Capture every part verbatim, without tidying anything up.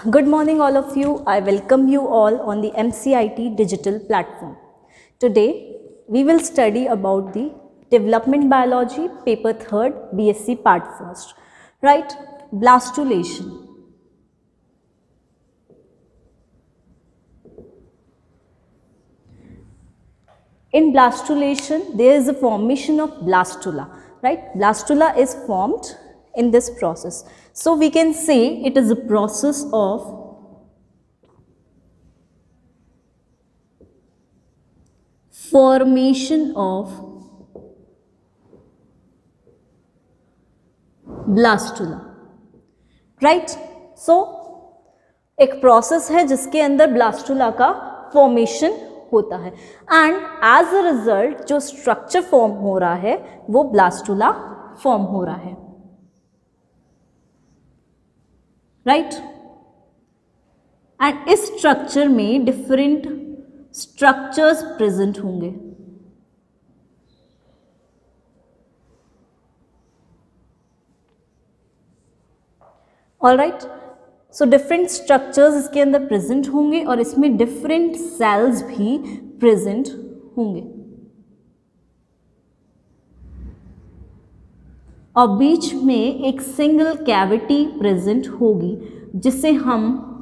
Good morning all of you. I welcome you all on the M C I T digital platform. Today we will study about the development biology paper third B S c part first. Right? Blastulation. In blastulation there is a formation of blastula. Right? Blastula is formed in this process. So we can say it is a process of formation of blastula. Right? So एक process है जिसके अंदर blastula का formation होता है and as a result जो structure form हो रहा है वो ब्लास्टुला फॉर्म हो रहा है. Right right? एंड इस स्ट्रक्चर में डिफरेंट स्ट्रक्चर्स प्रेजेंट होंगे. All right, so different structures इसके अंदर प्रेजेंट होंगे और इसमें डिफरेंट सेल्स भी प्रेजेंट होंगे और बीच में एक सिंगल कैविटी प्रेजेंट होगी जिसे हम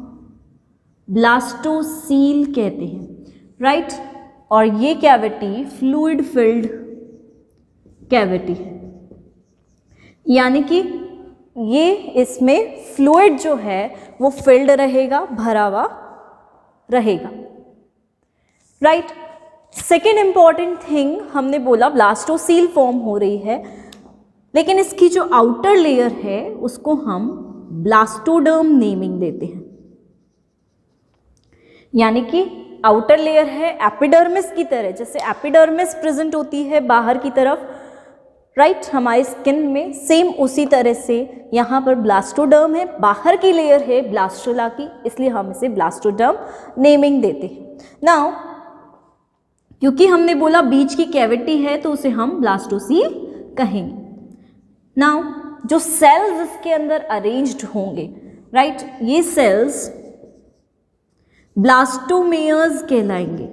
ब्लास्टोसील कहते हैं. Right right? और ये कैविटी फ्लूइड फिल्ड कैविटी है, यानी कि ये इसमें फ्लूइड जो है वो फिल्ड रहेगा, भरा हुआ रहेगा. राइट. सेकेंड इंपॉर्टेंट थिंग हमने बोला ब्लास्टोसील फॉर्म हो रही है, लेकिन इसकी जो आउटर लेयर है उसको हम ब्लास्टोडर्म नेमिंग देते हैं. यानी कि आउटर लेयर है एपिडर्मिस की तरह, जैसे एपिडर्मिस प्रेजेंट होती है बाहर की तरफ राइट right? हमारी स्किन में सेम उसी तरह से यहाँ पर ब्लास्टोडर्म है, बाहर की लेयर है ब्लास्टुला की, इसलिए हम इसे ब्लास्टोडर्म नेमिंग देते हैं. नाउ क्योंकि हमने बोला बीच की कैविटी है तो उसे हम ब्लास्टोसील कहेंगे. नाउ जो सेल्स इसके अंदर अरेंज्ड होंगे राइट right? ये सेल्स ब्लास्टोमेयर्स कहलाएंगे.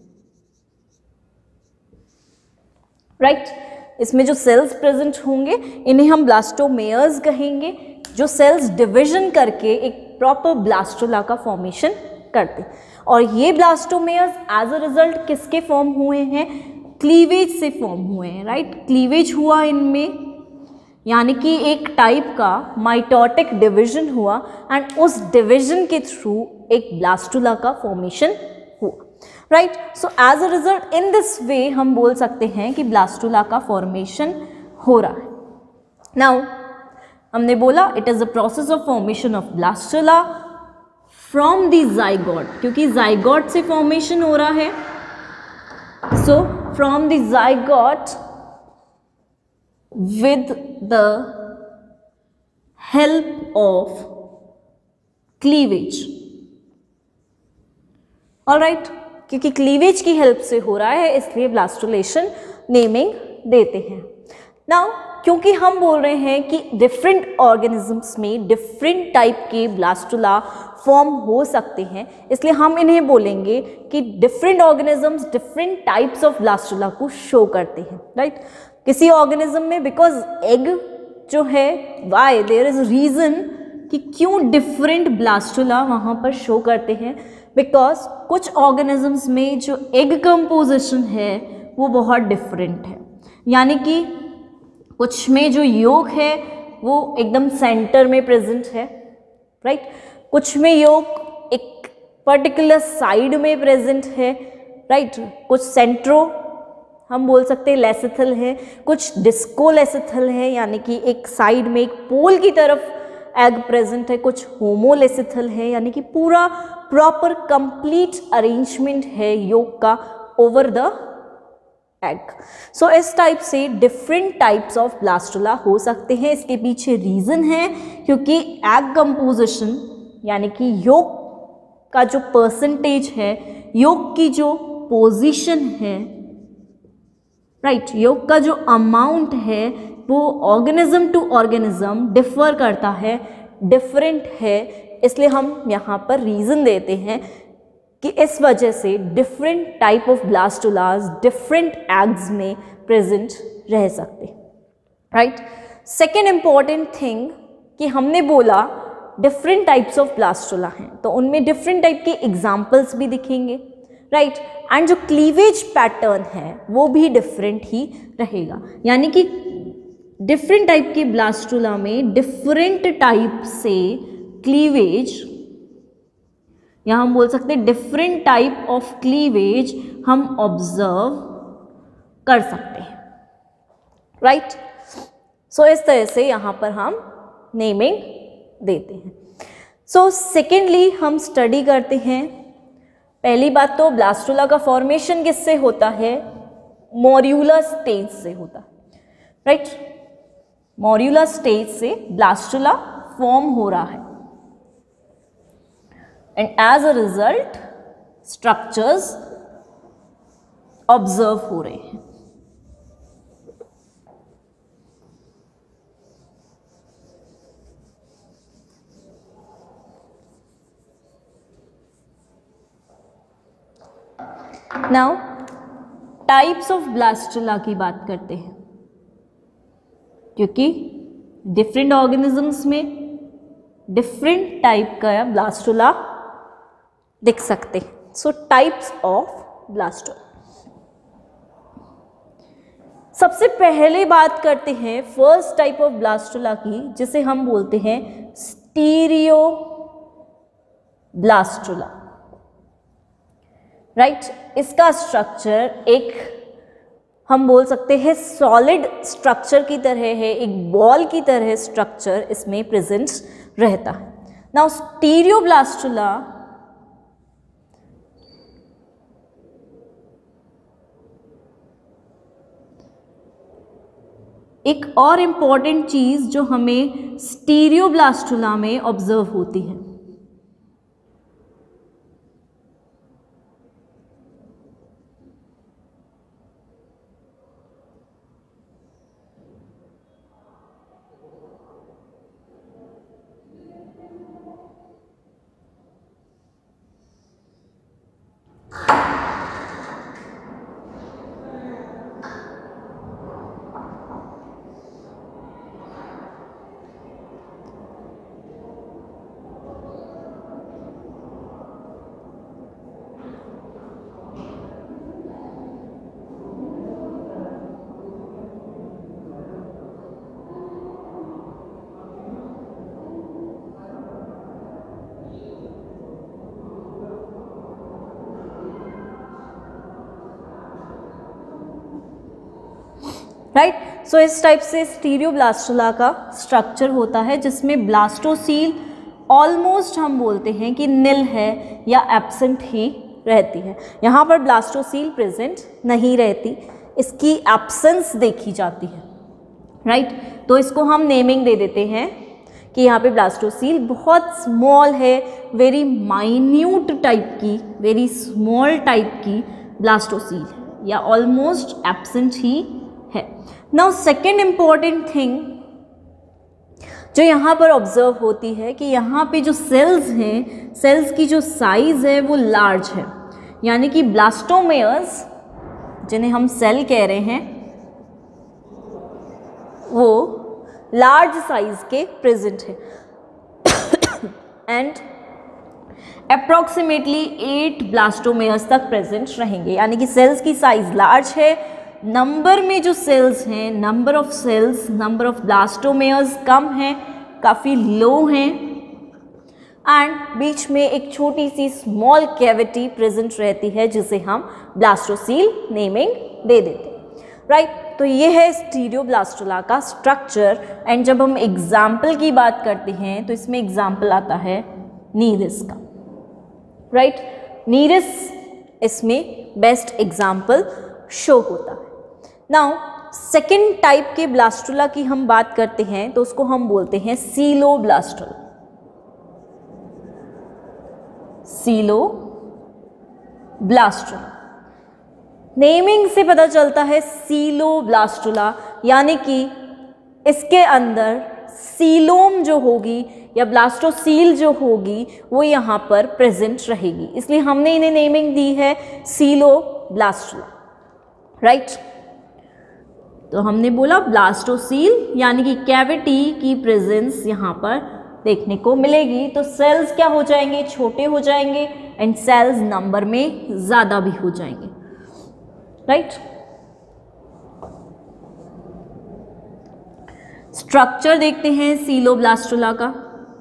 Right right? इसमें जो सेल्स प्रेजेंट होंगे इन्हें हम ब्लास्टोमेयर्स कहेंगे, जो सेल्स डिवीजन करके एक प्रॉपर ब्लास्टुला का फॉर्मेशन करते हैं. और ये ब्लास्टोमेयर्स एज अ रिजल्ट किसके फॉर्म हुए हैं? क्लीवेज से फॉर्म हुए हैं. Right right? क्लीवेज हुआ इनमें, यानी कि एक टाइप का माइटोटिक डिवीजन हुआ एंड उस डिवीजन के थ्रू एक ब्लास्टुला का फॉर्मेशन हुआ. Right. So as a result in this way हम बोल सकते हैं कि ब्लास्टुला का फॉर्मेशन हो रहा है. नाउ हमने बोला it is a process of formation of blastula from the zygote, क्योंकि जाइगोट से फॉर्मेशन हो रहा है. So from the zygote with the help of cleavage. all right, क्योंकि क्लीवेज की हेल्प से हो रहा है इसलिए ब्लास्टुलेशन नेमिंग देते हैं. नाउ क्योंकि हम बोल रहे हैं कि डिफरेंट ऑर्गेनिजम्स में डिफरेंट टाइप के ब्लास्टुला फॉर्म हो सकते हैं, इसलिए हम इन्हें बोलेंगे कि different organisms different types of blastula को शो करते हैं. Right right? किसी ऑर्गेनिज्म में बिकॉज एग जो है वाई देयर इज रीजन कि क्यों डिफरेंट ब्लास्टुला वहाँ पर शो करते हैं, बिकॉज कुछ ऑर्गेनिजम्स में जो एग कंपोजिशन है वो बहुत डिफरेंट है. यानी कि कुछ में जो योक है वो एकदम सेंटर में प्रेजेंट है राइट right? कुछ में योक एक पर्टिकुलर साइड में प्रेजेंट है राइट right? कुछ सेंट्रो हम बोल सकते हैं लेसिथल है, कुछ डिस्को लेसिथल है, यानी कि एक साइड में एक पोल की तरफ एग प्रेजेंट है, कुछ होमोलेसिथल है, यानी कि पूरा प्रॉपर कंप्लीट अरेंजमेंट है योग का ओवर द एग. सो इस टाइप से डिफरेंट टाइप्स ऑफ ब्लास्टुला हो सकते हैं. इसके पीछे रीजन है क्योंकि एग कंपोजिशन यानी कि योग का जो परसेंटेज है, योग की जो पोजीशन है राइट right, योग का जो अमाउंट है वो ऑर्गेनिज्म टू ऑर्गेनिज्म डिफर करता है, डिफरेंट है इसलिए हम यहाँ पर रीज़न देते हैं कि इस वजह से different type of blastulas different eggs में प्रेजेंट रह सकते हैं, राइट। सेकेंड इम्पॉर्टेंट थिंग कि हमने बोला डिफरेंट टाइप्स ऑफ ब्लास्टुला हैं, तो उनमें डिफरेंट टाइप के एग्जाम्पल्स भी दिखेंगे, राइट। एंड जो क्लीवेज पैटर्न है वो भी डिफरेंट ही रहेगा, यानी कि डिफरेंट टाइप के ब्लास्टुला में डिफरेंट टाइप से क्लीवेज, यहाँ हम बोल सकते हैं डिफरेंट टाइप ऑफ क्लीवेज हम ऑब्जर्व कर सकते हैं, राइट। सो इस तरह से यहाँ पर हम नेमिंग देते हैं। सो सेकेंडली हम स्टडी करते हैं, पहली बात तो ब्लास्टुला का फॉर्मेशन किससे होता है, मॉड्यूलर स्टेज से होता है, राइट। मॉड्यूलर स्टेज से ब्लास्टुला फॉर्म हो रहा है and as a result structures observe हो रहे हैं। नाउ टाइप्स ऑफ ब्लास्टुला की बात करते हैं, क्योंकि डिफरेंट ऑर्गेनिजम्स में डिफरेंट टाइप का ब्लास्टुला दिख सकते हैं। सो टाइप्स ऑफ ब्लास्टुला, सबसे पहले बात करते हैं फर्स्ट टाइप ऑफ ब्लास्टुला की, जिसे हम बोलते हैं स्टीरियो ब्लास्टुला, राइट। इसका स्ट्रक्चर एक हम बोल सकते हैं सॉलिड स्ट्रक्चर की तरह है, एक बॉल की तरह स्ट्रक्चर इसमें प्रेजेंट रहता है। नाउ स्टीरियोब्लास्टुला एक और इम्पॉर्टेंट चीज जो हमें स्टीरियोब्लास्टुला में ऑब्जर्व होती है, राइट। सो इस टाइप से स्टीरियोब्लास्टुला का स्ट्रक्चर होता है, जिसमें ब्लास्टोसील ऑलमोस्ट हम बोलते हैं कि निल है या एब्सेंट ही रहती है। यहाँ पर ब्लास्टोसील प्रेजेंट नहीं रहती, इसकी एब्सेंस देखी जाती है, राइट। तो इसको हम नेमिंग दे देते हैं कि यहाँ पे ब्लास्टोसील बहुत स्मॉल है, वेरी माइन्यूट टाइप की, वेरी स्मॉल टाइप की ब्लास्टोसील है या ऑलमोस्ट एब्सेंट ही है। नाउ सेकेंड इम्पॉर्टेंट थिंग जो यहाँ पर ऑब्जर्व होती है कि यहाँ पे जो सेल्स हैं, सेल्स की जो साइज है वो लार्ज है, यानी कि ब्लास्टोमेयर्स जिन्हें हम सेल कह रहे हैं वो लार्ज साइज के प्रेजेंट है एंड अप्रॉक्सीमेटली एट ब्लास्टोमेयर्स तक प्रेजेंट रहेंगे, यानी कि सेल्स की साइज लार्ज है, नंबर में जो सेल्स हैं, number of cells, number of blastomeres कम हैं, काफ़ी लो हैं एंड बीच में एक छोटी सी स्मॉल कैविटी प्रेजेंट रहती है जिसे हम ब्लास्टोसील नेमिंग दे देते हैं, राइट। तो ये है स्टीरियोब्लास्टुला का स्ट्रक्चर एंड जब हम एग्जाम्पल की बात करते हैं तो इसमें एग्जाम्पल आता है नीरिस का, राइट। नीरिस इसमें बेस्ट एग्जाम्पल शो होता है। नाउ सेकेंड टाइप के ब्लास्टुला की हम बात करते हैं तो उसको हम बोलते हैं सीलोब्लास्टुला। सीलोब्लास्टुला नेमिंग से पता चलता है सीलोब्लास्टुला, यानी कि इसके अंदर सीलोम जो होगी या ब्लास्टोसील जो होगी वो यहाँ पर प्रेजेंट रहेगी, इसलिए हमने इन्हें नेमिंग दी है सीलोब्लास्टुला, राइट। तो हमने बोला ब्लास्टोसील यानी कि कैविटी की प्रेजेंस यहाँ पर देखने को मिलेगी। तो सेल्स क्या हो जाएंगे, छोटे हो जाएंगे एंड सेल्स नंबर में ज़्यादा भी हो जाएंगे, राइट। स्ट्रक्चर देखते हैं सीलोब्लास्टुला का।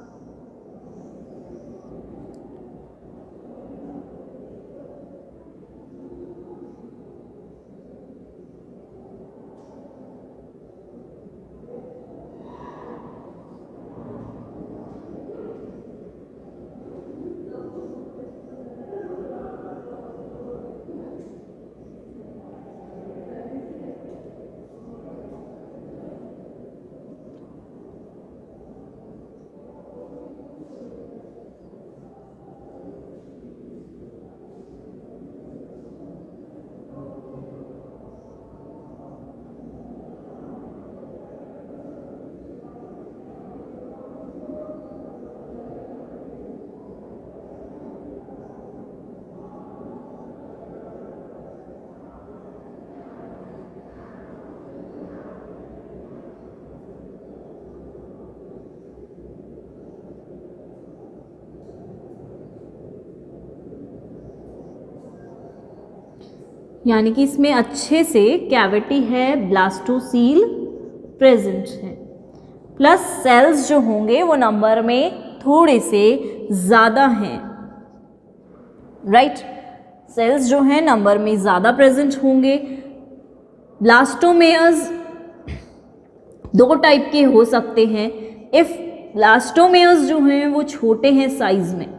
यानी कि इसमें अच्छे से कैविटी है, ब्लास्टोसील प्रेजेंट है, प्लस सेल्स जो होंगे वो नंबर में थोड़े से ज़्यादा हैं, राइट। सेल्स जो हैं नंबर में ज़्यादा प्रेजेंट होंगे। ब्लास्टोमेयर्स दो टाइप के हो सकते हैं। इफ़ ब्लास्टोमेयर्स जो हैं वो छोटे हैं साइज में,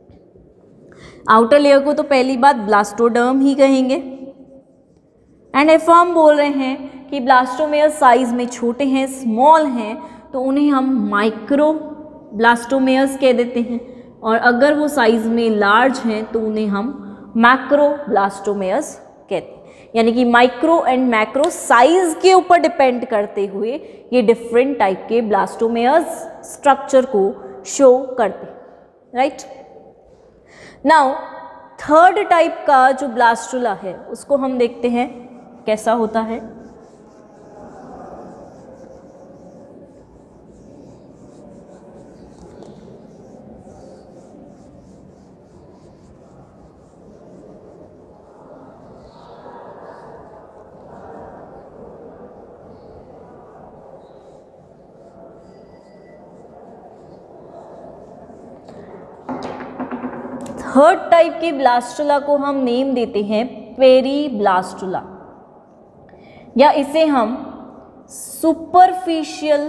आउटर लेयर को तो पहली बात ब्लास्टोडर्म ही कहेंगे, एंड इफ हम बोल रहे हैं कि ब्लास्टोमेयर साइज में छोटे हैं, स्मॉल हैं, तो उन्हें हम माइक्रो ब्लास्टोमेयर्स कह देते हैं, और अगर वो साइज में लार्ज हैं तो उन्हें हम मैक्रो ब्लास्टोमेयर्स कहते हैं। यानी कि माइक्रो एंड मैक्रो साइज के ऊपर डिपेंड करते हुए ये डिफरेंट टाइप के ब्लास्टोमेयर्स स्ट्रक्चर को शो करते हैं, राइट। नाउ थर्ड टाइप का जो ब्लास्टुला है उसको हम देखते हैं कैसा होता है। थर्ड टाइप के ब्लास्टुला को हम नेम देते हैं पेरीब्लास्टुला, या इसे हम सुपरफिशियल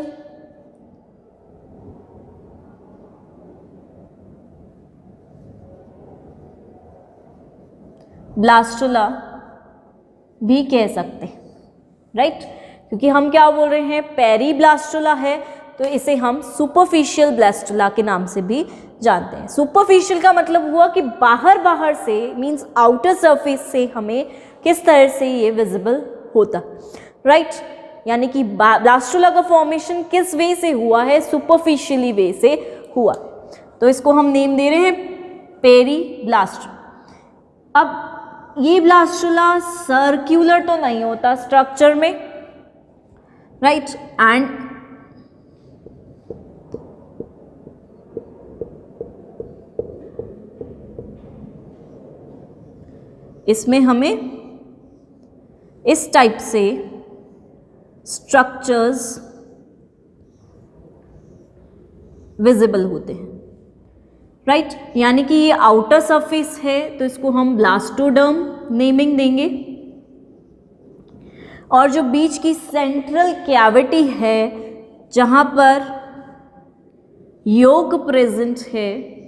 ब्लास्टुला भी कह सकते हैं, राइट। क्योंकि हम क्या बोल रहे हैं, पेरीब्लास्टुला है, तो इसे हम सुपरफिशियल ब्लास्टुला के नाम से भी जानते हैं। सुपरफिशियल का मतलब हुआ कि बाहर बाहर से, मींस आउटर सरफेस से हमें किस तरह से ये विजिबल होता, राइट। यानी कि ब्लास्टुला का फॉर्मेशन किस वे से हुआ है, सुपरफिशियली वे से हुआ, तो इसको हम नेम दे रहे हैं पेरीब्लास्टुला। अब ये ब्लास्टुला सर्क्यूलर तो नहीं होता स्ट्रक्चर में, राइट, एंड इसमें हमें इस टाइप से स्ट्रक्चर्स विजिबल होते हैं, राइट। यानी कि ये आउटर सरफेस है तो इसको हम ब्लास्टोडर्म नेमिंग देंगे, और जो बीच की सेंट्रल कैविटी है जहां पर योक प्रेजेंट है,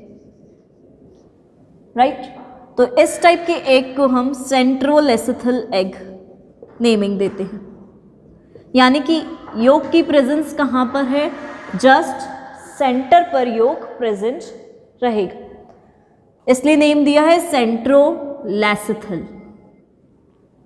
राइट, तो इस टाइप के एग को हम सेंट्रोलेसिथल एग नेमिंग देते हैं। यानी कि योक की प्रेजेंस कहाँ पर है, जस्ट सेंटर पर योक प्रेजेंट रहेगा, इसलिए नेम दिया है सेंट्रोलेसिथल,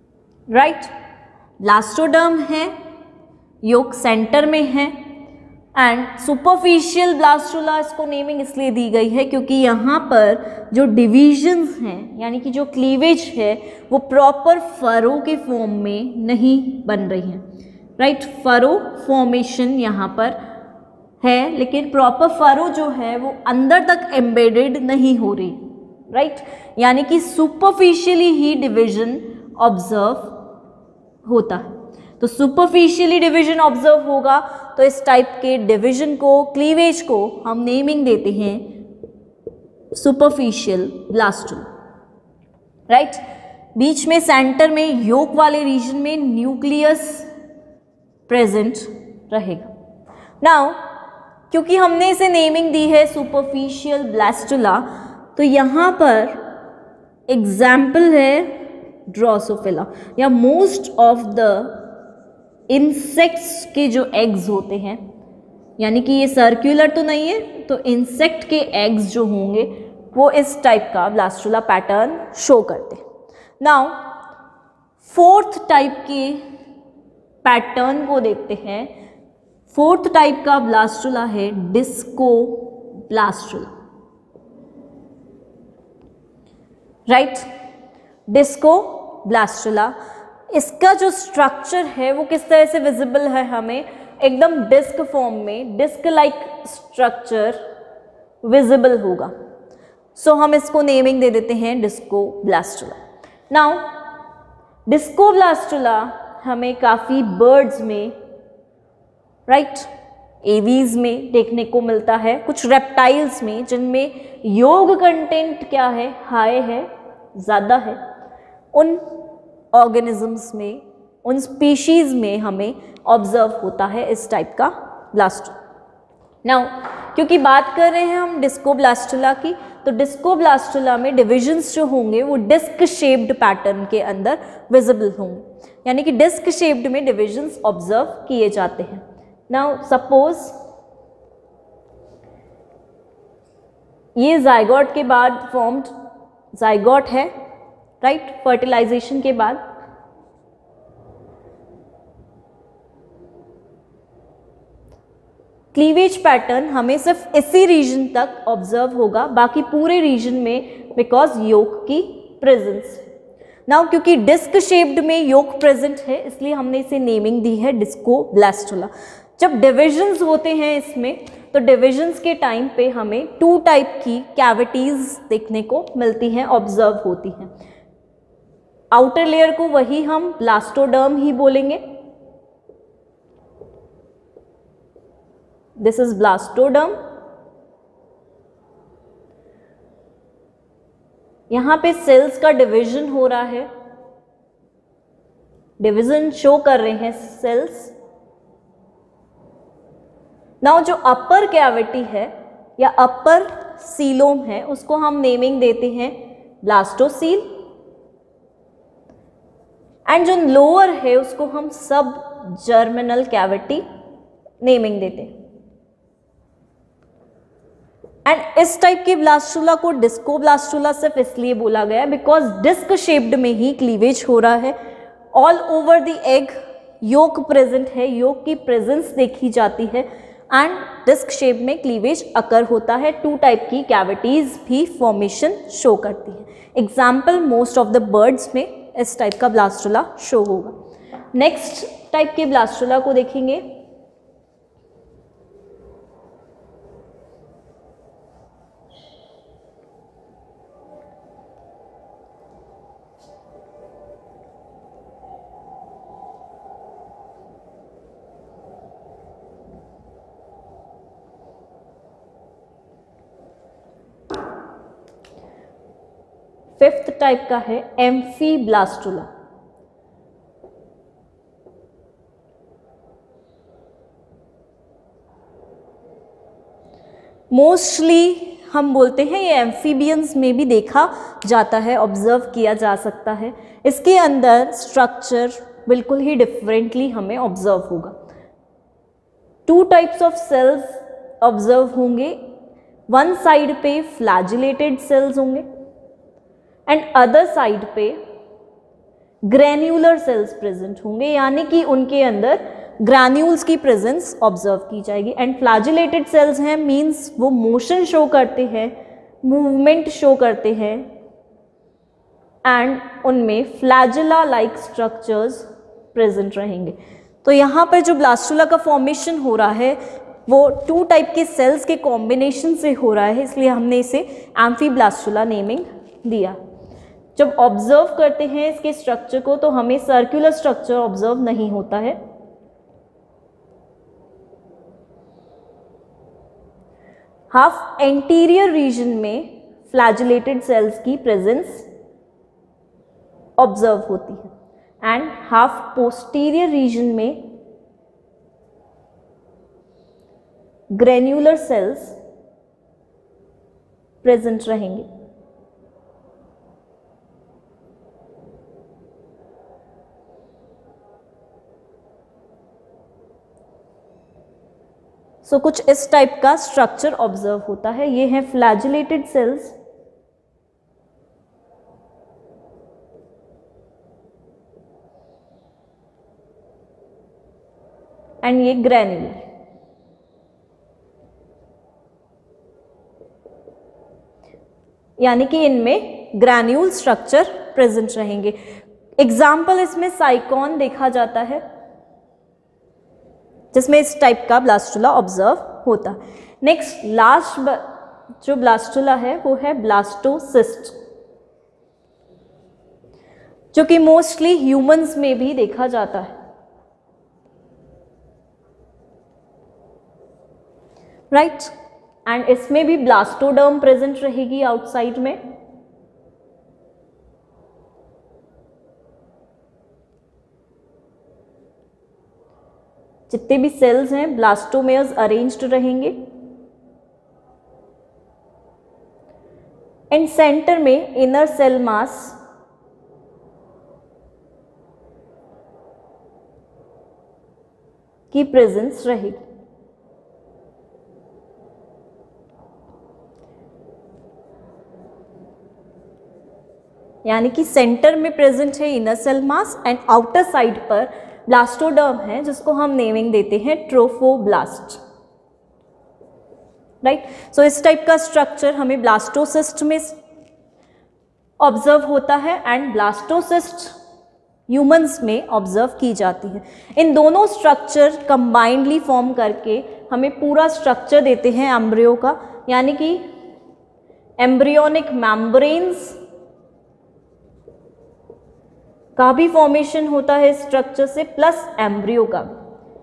राइट। ब्लास्टोडर्म है, योक सेंटर में है, एंड सुपरफिशियल ब्लास्टुला इसको नेमिंग इसलिए दी गई है क्योंकि यहाँ पर जो डिविजन्स हैं यानी कि जो क्लीवेज है वो प्रॉपर फरो के फॉर्म में नहीं बन रही हैं, राइट। फरो फॉर्मेशन यहाँ पर है लेकिन प्रॉपर फरो जो है वो अंदर तक एम्बेडेड नहीं हो रही, राइट। यानी कि सुपरफिशियली ही डिवीजन ऑब्जर्व होता है। तो सुपरफिशियली डिवीजन ऑब्जर्व होगा तो इस टाइप के डिवीजन को, क्लीवेज को हम नेमिंग देते हैं सुपरफिशियल ब्लास्टुला, राइट। बीच में सेंटर में योक वाले रीजन में न्यूक्लियस प्रेजेंट रहेगा। नाउ क्योंकि हमने इसे नेमिंग दी है सुपरफिशियल ब्लास्टुला तो यहाँ पर एग्जाम्पल है ड्रोसोफिला या मोस्ट ऑफ द इंसेक्ट्स के जो एग्स होते हैं, यानी कि ये सर्कुलर तो नहीं है तो इंसेक्ट के एग्स जो होंगे वो इस टाइप का ब्लास्टुला पैटर्न शो करते हैं। नाउ फोर्थ टाइप के पैटर्न को देखते हैं। फोर्थ टाइप का ब्लास्टुला है disco blastula, right. Disco blastula, इसका जो स्ट्रक्चर है वो किस तरह से विजिबल है हमें, एकदम डिस्क फॉर्म में, डिस्क लाइक स्ट्रक्चर विजिबल होगा। सो so, हम इसको नेमिंग दे देते हैं disco blastula. Now disco blastula हमें काफ़ी बर्ड्स में, राइट, एवीज में देखने को मिलता है, कुछ रेप्टाइल्स में जिनमें योग कंटेंट क्या है, हाई है, ज़्यादा है, उन ऑर्गेनिजम्स में, उन स्पीशीज़ में हमें ऑब्जर्व होता है इस टाइप का ब्लास्टुला। नाउ क्योंकि बात कर रहे हैं हम डिस्को ब्लास्टुला की तो डिस्को ब्लास्टुला में डिविजन्स जो होंगे वो डिस्क शेप्ड पैटर्न के अंदर विजिबल होंगे, यानी कि डिस्क शेप्ड में डिविजन्स ऑब्जर्व किए जाते हैं। नाउ सपोज ये जाइगोट के बाद फॉर्म्ड जाइगोट है, राइट, फर्टिलाइजेशन के बाद। क्लीवेज पैटर्न हमें सिर्फ इसी रीजन तक ऑब्जर्व होगा, बाकी पूरे रीजन में बिकॉज योक की प्रेजेंस। नाउ क्योंकि डिस्क शेप्ड में योक प्रेजेंट है इसलिए हमने इसे नेमिंग दी है डिस्को ब्लास्टुला। जब डिविजन्स होते हैं इसमें तो डिविजन्स के टाइम पे हमें टू टाइप की कैविटीज देखने को मिलती हैं, ऑब्जर्व होती हैं। आउटर लेयर को वही हम ब्लास्टोडर्म ही बोलेंगे, दिस इज ब्लास्टोडर्म। यहां पे सेल्स का डिवीजन हो रहा है, डिवीजन शो कर रहे हैं सेल्स। नाउ जो अपर कैविटी है या अपर सीलोम है उसको हम नेमिंग देते हैं ब्लास्टोसील, एंड जो लोअर है उसको हम सब जर्मिनल कैविटी नेमिंग देते हैं। एंड इस टाइप के ब्लास्टुला को डिस्को ब्लास्टुला सिर्फ इसलिए बोला गया बिकॉज डिस्क शेप्ड में ही क्लीवेज हो रहा है, all over the egg yolk present है, योक की प्रेजेंस देखी जाती है एंड डिस्क शेप में क्लीवेज अकर होता है। टू टाइप की कैविटीज भी फॉर्मेशन शो करती है। Example most of the birds में इस टाइप का ब्लास्टुला शो होगा। नेक्स्ट टाइप के ब्लास्टुला को देखेंगे। फिफ्थ टाइप का है एम्फीब्लास्टुला। मोस्टली हम बोलते हैं ये एम्फीबियंस में भी देखा जाता है, ऑब्जर्व किया जा सकता है। इसके अंदर स्ट्रक्चर बिल्कुल ही डिफरेंटली हमें ऑब्जर्व होगा। Two types of cells observe होंगे, वन साइड पे फ्लैजिलेटेड सेल्स होंगे एंड अदर साइड पे ग्रेन्यूलर सेल्स प्रेजेंट होंगे, यानी कि उनके अंदर ग्रैन्यूल्स की प्रेजेंस ऑब्जर्व की जाएगी। एंड फ्लैजिलेटेड सेल्स हैं मींस वो मोशन शो करते हैं, मूवमेंट शो करते हैं एंड उनमें फ्लैजिला लाइक स्ट्रक्चर्स प्रेजेंट रहेंगे। तो यहाँ पर जो ब्लास्टुला का फॉर्मेशन हो रहा है वो टू टाइप के सेल्स के कॉम्बिनेशन से हो रहा है, इसलिए हमने इसे एम्फीब्लास्टुला नेमिंग दिया। जब ऑब्जर्व करते हैं इसके स्ट्रक्चर को तो हमें सर्कुलर स्ट्रक्चर ऑब्जर्व नहीं होता है। हाफ एंटीरियर रीजन में फ्लैजिलेटेड सेल्स की प्रेजेंस ऑब्जर्व होती है एंड हाफ पोस्टीरियर रीजन में ग्रेन्युलर सेल्स प्रेजेंट रहेंगे। सो so, कुछ इस टाइप का स्ट्रक्चर ऑब्जर्व होता है। ये है फ्लैजिलेटेड सेल्स एंड ये ग्रैन्युलर। यानी कि इनमें ग्रैन्यूल स्ट्रक्चर प्रेजेंट रहेंगे। एग्जाम्पल इसमें साइकॉन देखा जाता है जिसमें इस टाइप का ब्लास्टुला ऑब्जर्व होता है। नेक्स्ट लास्ट जो ब्लास्टुला है वो है ब्लास्टोसिस्ट, जो कि मोस्टली ह्यूमंस में भी देखा जाता है। Right right? एंड इसमें भी ब्लास्टोडर्म प्रेजेंट रहेगी आउटसाइड में। जितने भी सेल्स हैं ब्लास्टोमेयर्स अरेंज्ड रहेंगे एंड सेंटर में इनर सेल मास की प्रेजेंस रहेगी। यानी कि सेंटर में प्रेजेंट है inner cell mass and outer side पर ब्लास्टोडर्म है जिसको हम नेमिंग देते हैं ट्रोफोब्लास्ट। राइट, सो इस टाइप का स्ट्रक्चर हमें ब्लास्टोसिस्ट में ऑब्जर्व होता है एंड ब्लास्टोसिस्ट ह्यूमंस में ऑब्जर्व की जाती है। इन दोनों स्ट्रक्चर कंबाइंडली फॉर्म करके हमें पूरा स्ट्रक्चर देते हैं एम्ब्रियो का। यानी कि एम्ब्रियोनिक मेम्ब्रेन्स का भी फॉर्मेशन होता है स्ट्रक्चर से, प्लस एम्ब्रियो का भी।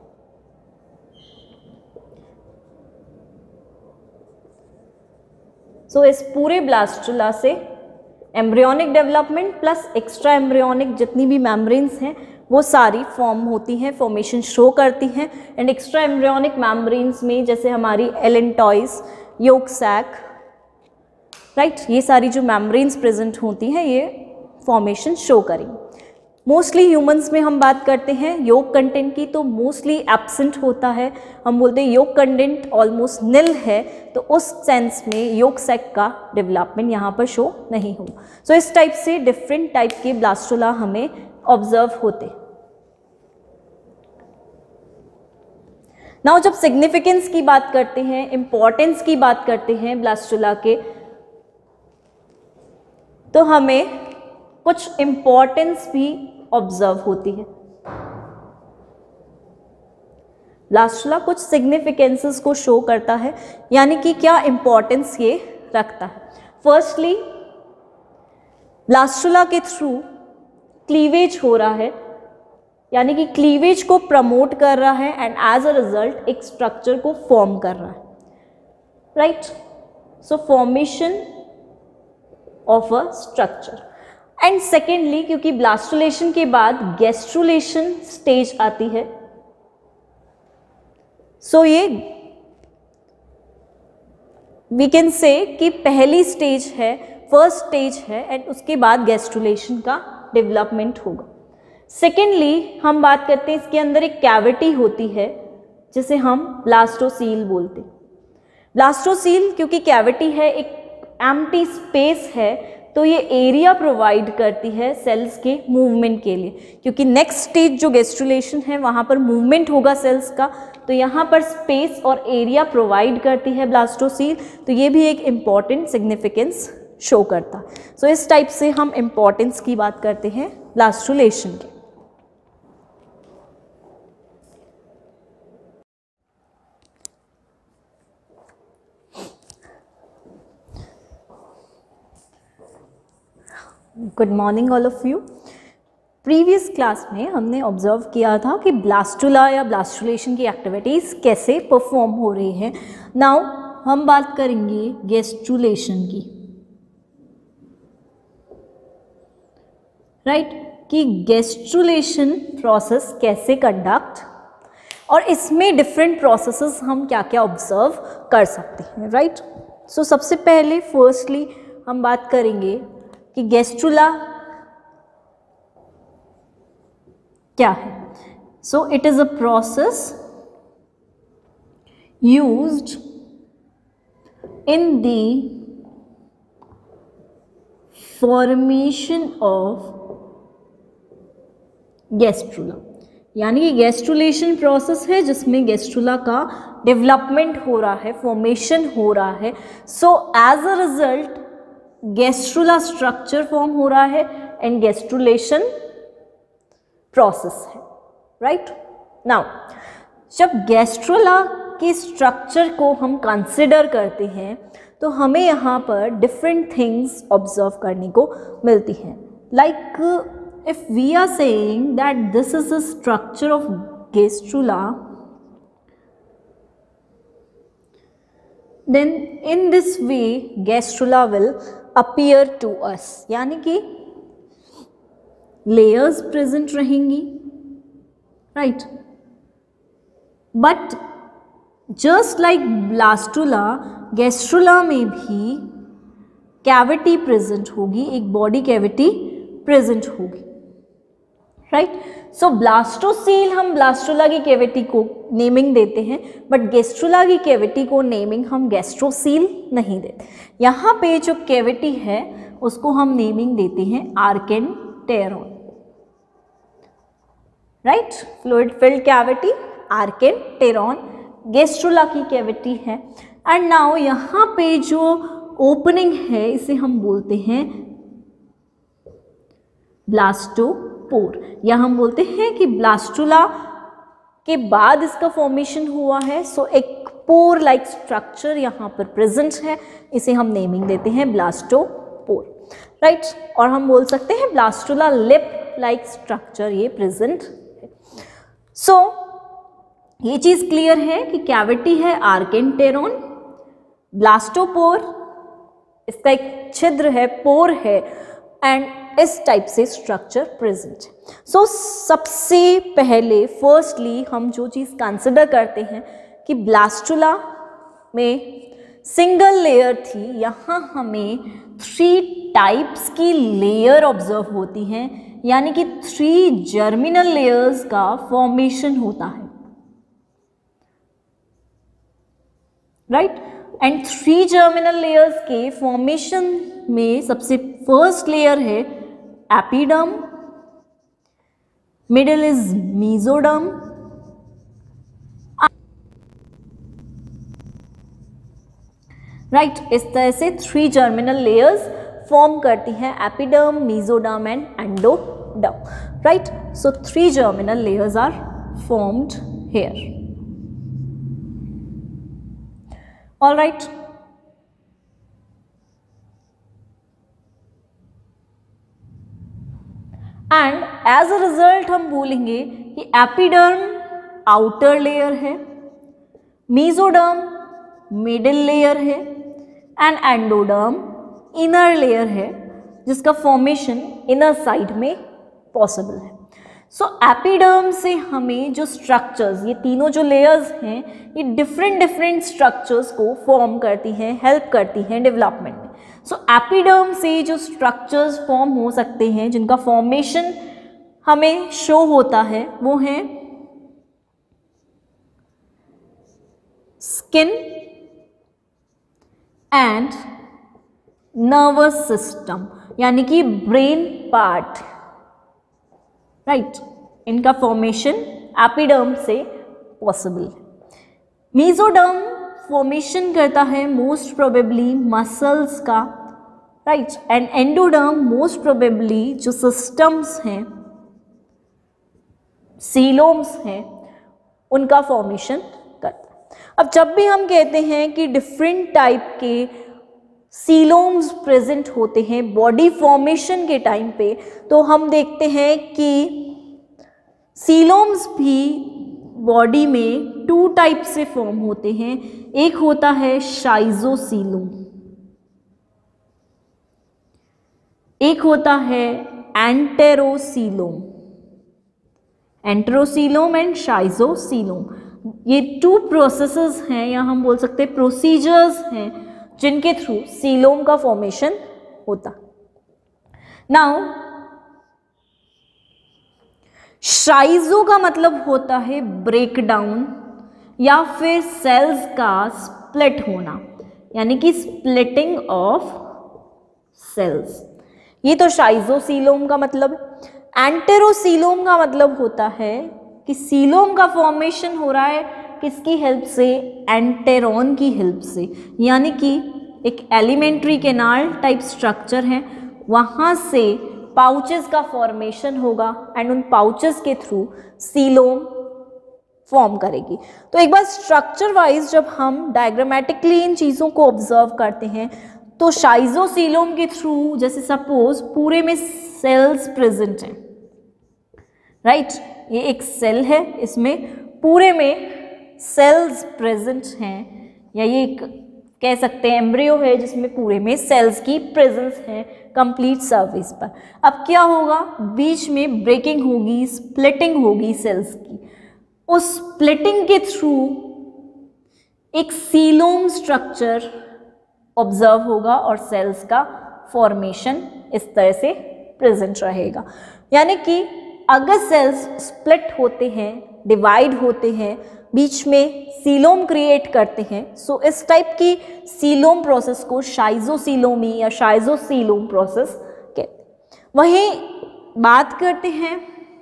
सो so, इस पूरे ब्लास्टुला से embryonic development plus extra embryonic जितनी भी मेम्ब्रेन्स हैं वो सारी फॉर्म होती हैं, फॉर्मेशन शो करती हैं। एंड एक्स्ट्रा एम्ब्रियोनिक मेम्ब्रेन्स में जैसे हमारी एलेंटॉइस, योक सैक, राइट, ये सारी जो मेम्ब्रेन्स प्रेजेंट होती हैं ये फॉर्मेशन शो करेंगी। मोस्टली ह्यूमंस में हम बात करते हैं योक कंटेंट की, तो मोस्टली एब्सेंट होता है। हम बोलते हैं योक कंटेंट ऑलमोस्ट निल है, तो उस सेंस में योक सैक का डेवलपमेंट यहाँ पर शो नहीं होगा। सो so, इस टाइप से डिफरेंट टाइप के ब्लास्टुला हमें ऑब्जर्व होते। नाउ जब सिग्निफिकेंस की बात करते हैं, इंपॉर्टेंस की बात करते हैं ब्लास्टुला के, तो हमें कुछ इंपॉर्टेंस भी ऑब्जर्व होती है। ब्लास्टुला कुछ सिग्निफिकेंसेस को शो करता है, यानी कि क्या इंपॉर्टेंस ये रखता है। फर्स्टली, ब्लास्टुला के थ्रू क्लीवेज हो रहा है, यानी कि क्लीवेज को प्रमोट कर रहा है एंड एज अ रिजल्ट एक स्ट्रक्चर को फॉर्म कर रहा है। Right, so formation of a structure. And secondly, क्योंकि ब्लास्टुलेशन के बाद गैस्ट्रुलेशन स्टेज आती है, सो so ये वी कैन से कि पहली स्टेज है, फर्स्ट स्टेज है एंड उसके बाद गैस्ट्रुलेशन का डेवलपमेंट होगा। सेकेंडली, हम बात करते हैं इसके अंदर एक कैविटी होती है जिसे हम ब्लास्टोसील बोलते हैं। ब्लास्टोसील क्योंकि कैविटी है, एक एम्प्टी स्पेस है, तो ये एरिया प्रोवाइड करती है सेल्स के मूवमेंट के लिए, क्योंकि नेक्स्ट स्टेज जो गैस्ट्रुलेशन है वहाँ पर मूवमेंट होगा सेल्स का, तो यहाँ पर स्पेस और एरिया प्रोवाइड करती है ब्लास्टोसील, तो ये भी एक इम्पॉर्टेंट सिग्निफिकेंस शो करता है। सो so, इस टाइप से हम इम्पॉर्टेंस की बात करते हैं ब्लास्टुलेशन की। Good morning all of you. Previous class में हमने ऑब्जर्व किया था कि ब्लास्टुला या ब्लास्टुलेशन की एक्टिविटीज़ कैसे परफॉर्म हो रही हैं। नाउ हम बात करेंगे गैस्ट्रुलेशन की, राइट right? कि गैस्ट्रुलेशन प्रोसेस कैसे कंडक्ट, और इसमें डिफरेंट प्रोसेसेस हम क्या क्या ऑब्जर्व कर सकते हैं, राइट right? सो so, सबसे पहले फर्स्टली हम बात करेंगे कि गैस्ट्रुला क्या है। So it is a process used in the formation of gastrula, यानी कि गैस्ट्रुलेशन प्रोसेस है जिसमें गैस्ट्रुला का डेवलपमेंट हो रहा है, फॉर्मेशन हो रहा है। So as a result gastrula structure form हो रहा है एंड गैस्ट्रुलेशन प्रोसेस है, राइट। नाउ जब गैस्ट्रुला के स्ट्रक्चर को हम कंसिडर करते हैं तो हमें यहाँ पर डिफरेंट थिंग्स ऑब्जर्व करने को मिलती हैं। Like if we are saying that this is the structure of gastrula, then in this way gastrula will appear to us, यानी कि layers present रहेंगी, right? But just like blastula, gastrula में भी cavity present होगी, एक body cavity present होगी, right. So blastocoel हम blastula की कैविटी को नेमिंग देते हैं, बट गैस्ट्रुला की कैविटी को नेमिंग हम गैस्ट्रोसील नहीं देते। यहाँ पे जो कैविटी है उसको हम नेमिंग देते हैं archenteron, right. Fluid filled cavity archenteron gastrula की कैविटी है। एंड नाउ यहाँ पे जो ओपनिंग है इसे हम बोलते हैं ब्लास्टोपोर, या हम बोलते हैं कि ब्लास्टुला के बाद इसका फॉर्मेशन हुआ है। सो so, एक पोर लाइक स्ट्रक्चर यहाँ पर प्रेजेंट है, इसे हम नेमिंग देते हैं ब्लास्टोपोर, राइट। और हम बोल सकते हैं ब्लास्टुला लिप लाइक स्ट्रक्चर ये प्रेजेंट है। सो so, ये चीज़ क्लियर है कि कैविटी है आर्केंटेरॉन, ब्लास्टोपोर इसका एक छिद्र है, पोर है, एंड इस टाइप से स्ट्रक्चर प्रेजेंट है। सो सबसे पहले फर्स्टली हम जो चीज़ कंसिडर करते हैं कि ब्लास्टुला में सिंगल लेयर थी, यहाँ हमें थ्री टाइप्स की लेयर ऑब्जर्व होती हैं, यानी कि थ्री जर्मिनल लेयर्स का फॉर्मेशन होता है, right. And three germinal layers के फॉर्मेशन में सबसे फर्स्ट लेयर है epiderm, middle is mesoderm, right. इस तरह से थ्री जर्मिनल लेयर्स फॉर्म करती हैं, epiderm, mesoderm and endoderm, right. So three germinal layers are formed here, all right. And as a result हम बोलेंगे कि एपिडर्म आउटर लेयर है, मेसोडर्म मिडिल लेयर है एंड एंडोडर्म इनर लेयर है, जिसका formation inner side में possible है। So epiderm से हमें जो स्ट्रक्चर्स, ये तीनों जो लेयर्स हैं, ये डिफरेंट डिफरेंट स्ट्रक्चर्स को फॉर्म करती हैं, हेल्प करती हैं डेवलपमेंट में। सो एपिडर्म से जो स्ट्रक्चर्स फॉर्म हो सकते हैं, जिनका फॉर्मेशन हमें शो होता है, वो हैं स्किन एंड नर्वस सिस्टम। यानी कि ब्रेन पार्ट, राइट, इनका फॉर्मेशन एपिडर्म से पॉसिबल है। मेसोडर्म फॉर्मेशन करता है मोस्ट प्रोबेबली मसल्स का, right, and endoderm most probably जो सिस्टम्स हैं, सीलोम्स हैं, उनका फॉर्मेशन करता है। अब जब भी हम कहते हैं कि डिफरेंट टाइप के सीलोम्स प्रेजेंट होते हैं बॉडी फॉर्मेशन के टाइम पे, तो हम देखते हैं कि सीलोम्स भी बॉडी में टू टाइप से फॉर्म होते हैं। एक होता है शाइजोसीलोम, एक होता है एंटेरोसीलोम। एंटेरोसीलोम एंड शाइजोसीलोम, ये टू प्रोसेसेस हैं या हम बोल सकते हैं प्रोसीजर्स हैं जिनके थ्रू सीलोम का फॉर्मेशन होता। नाउ शाइजो का मतलब होता है ब्रेक डाउन या फिर सेल्स का स्प्लिट होना, यानी कि स्प्लिटिंग ऑफ सेल्स, ये तो शाइजोसीलोम का मतलब। एंटेरोसीलोम का मतलब होता है कि सीलोम का फॉर्मेशन हो रहा है किसकी हेल्प से, एंटेरॉन की हेल्प से, यानी कि एक एलिमेंट्री कैनाल टाइप स्ट्रक्चर है, वहाँ से पाउचेस का फॉर्मेशन होगा एंड उन पाउचेस के थ्रू सीलोम फॉर्म करेगी। तो एक बार स्ट्रक्चर वाइज जब हम डायग्रामेटिकली इन चीज़ों को ऑब्जर्व करते हैं तो शाइजोसीलोम के थ्रू, जैसे सपोज पूरे में सेल्स प्रेजेंट हैं, राइट right? ये एक सेल है, इसमें पूरे में सेल्स प्रेजेंट हैं, या ये एक कह सकते हैं एम्ब्रियो है जिसमें पूरे में सेल्स की प्रेजेंस है कंप्लीट सरफेस पर। अब क्या होगा, बीच में ब्रेकिंग होगी, स्प्लिटिंग होगी सेल्स की, उस स्प्लिटिंग के थ्रू एक सीलोम स्ट्रक्चर ऑब्जर्व होगा और सेल्स का फॉर्मेशन इस तरह से प्रेजेंट रहेगा। यानी कि अगर सेल्स स्प्लिट होते हैं, डिवाइड होते हैं, बीच में सीलोम क्रिएट करते हैं, सो इस टाइप की सीलोम प्रोसेस को शाइजोसीलोमी या शाइजोसीलोम प्रोसेस कहते हैं। वहीं बात करते हैं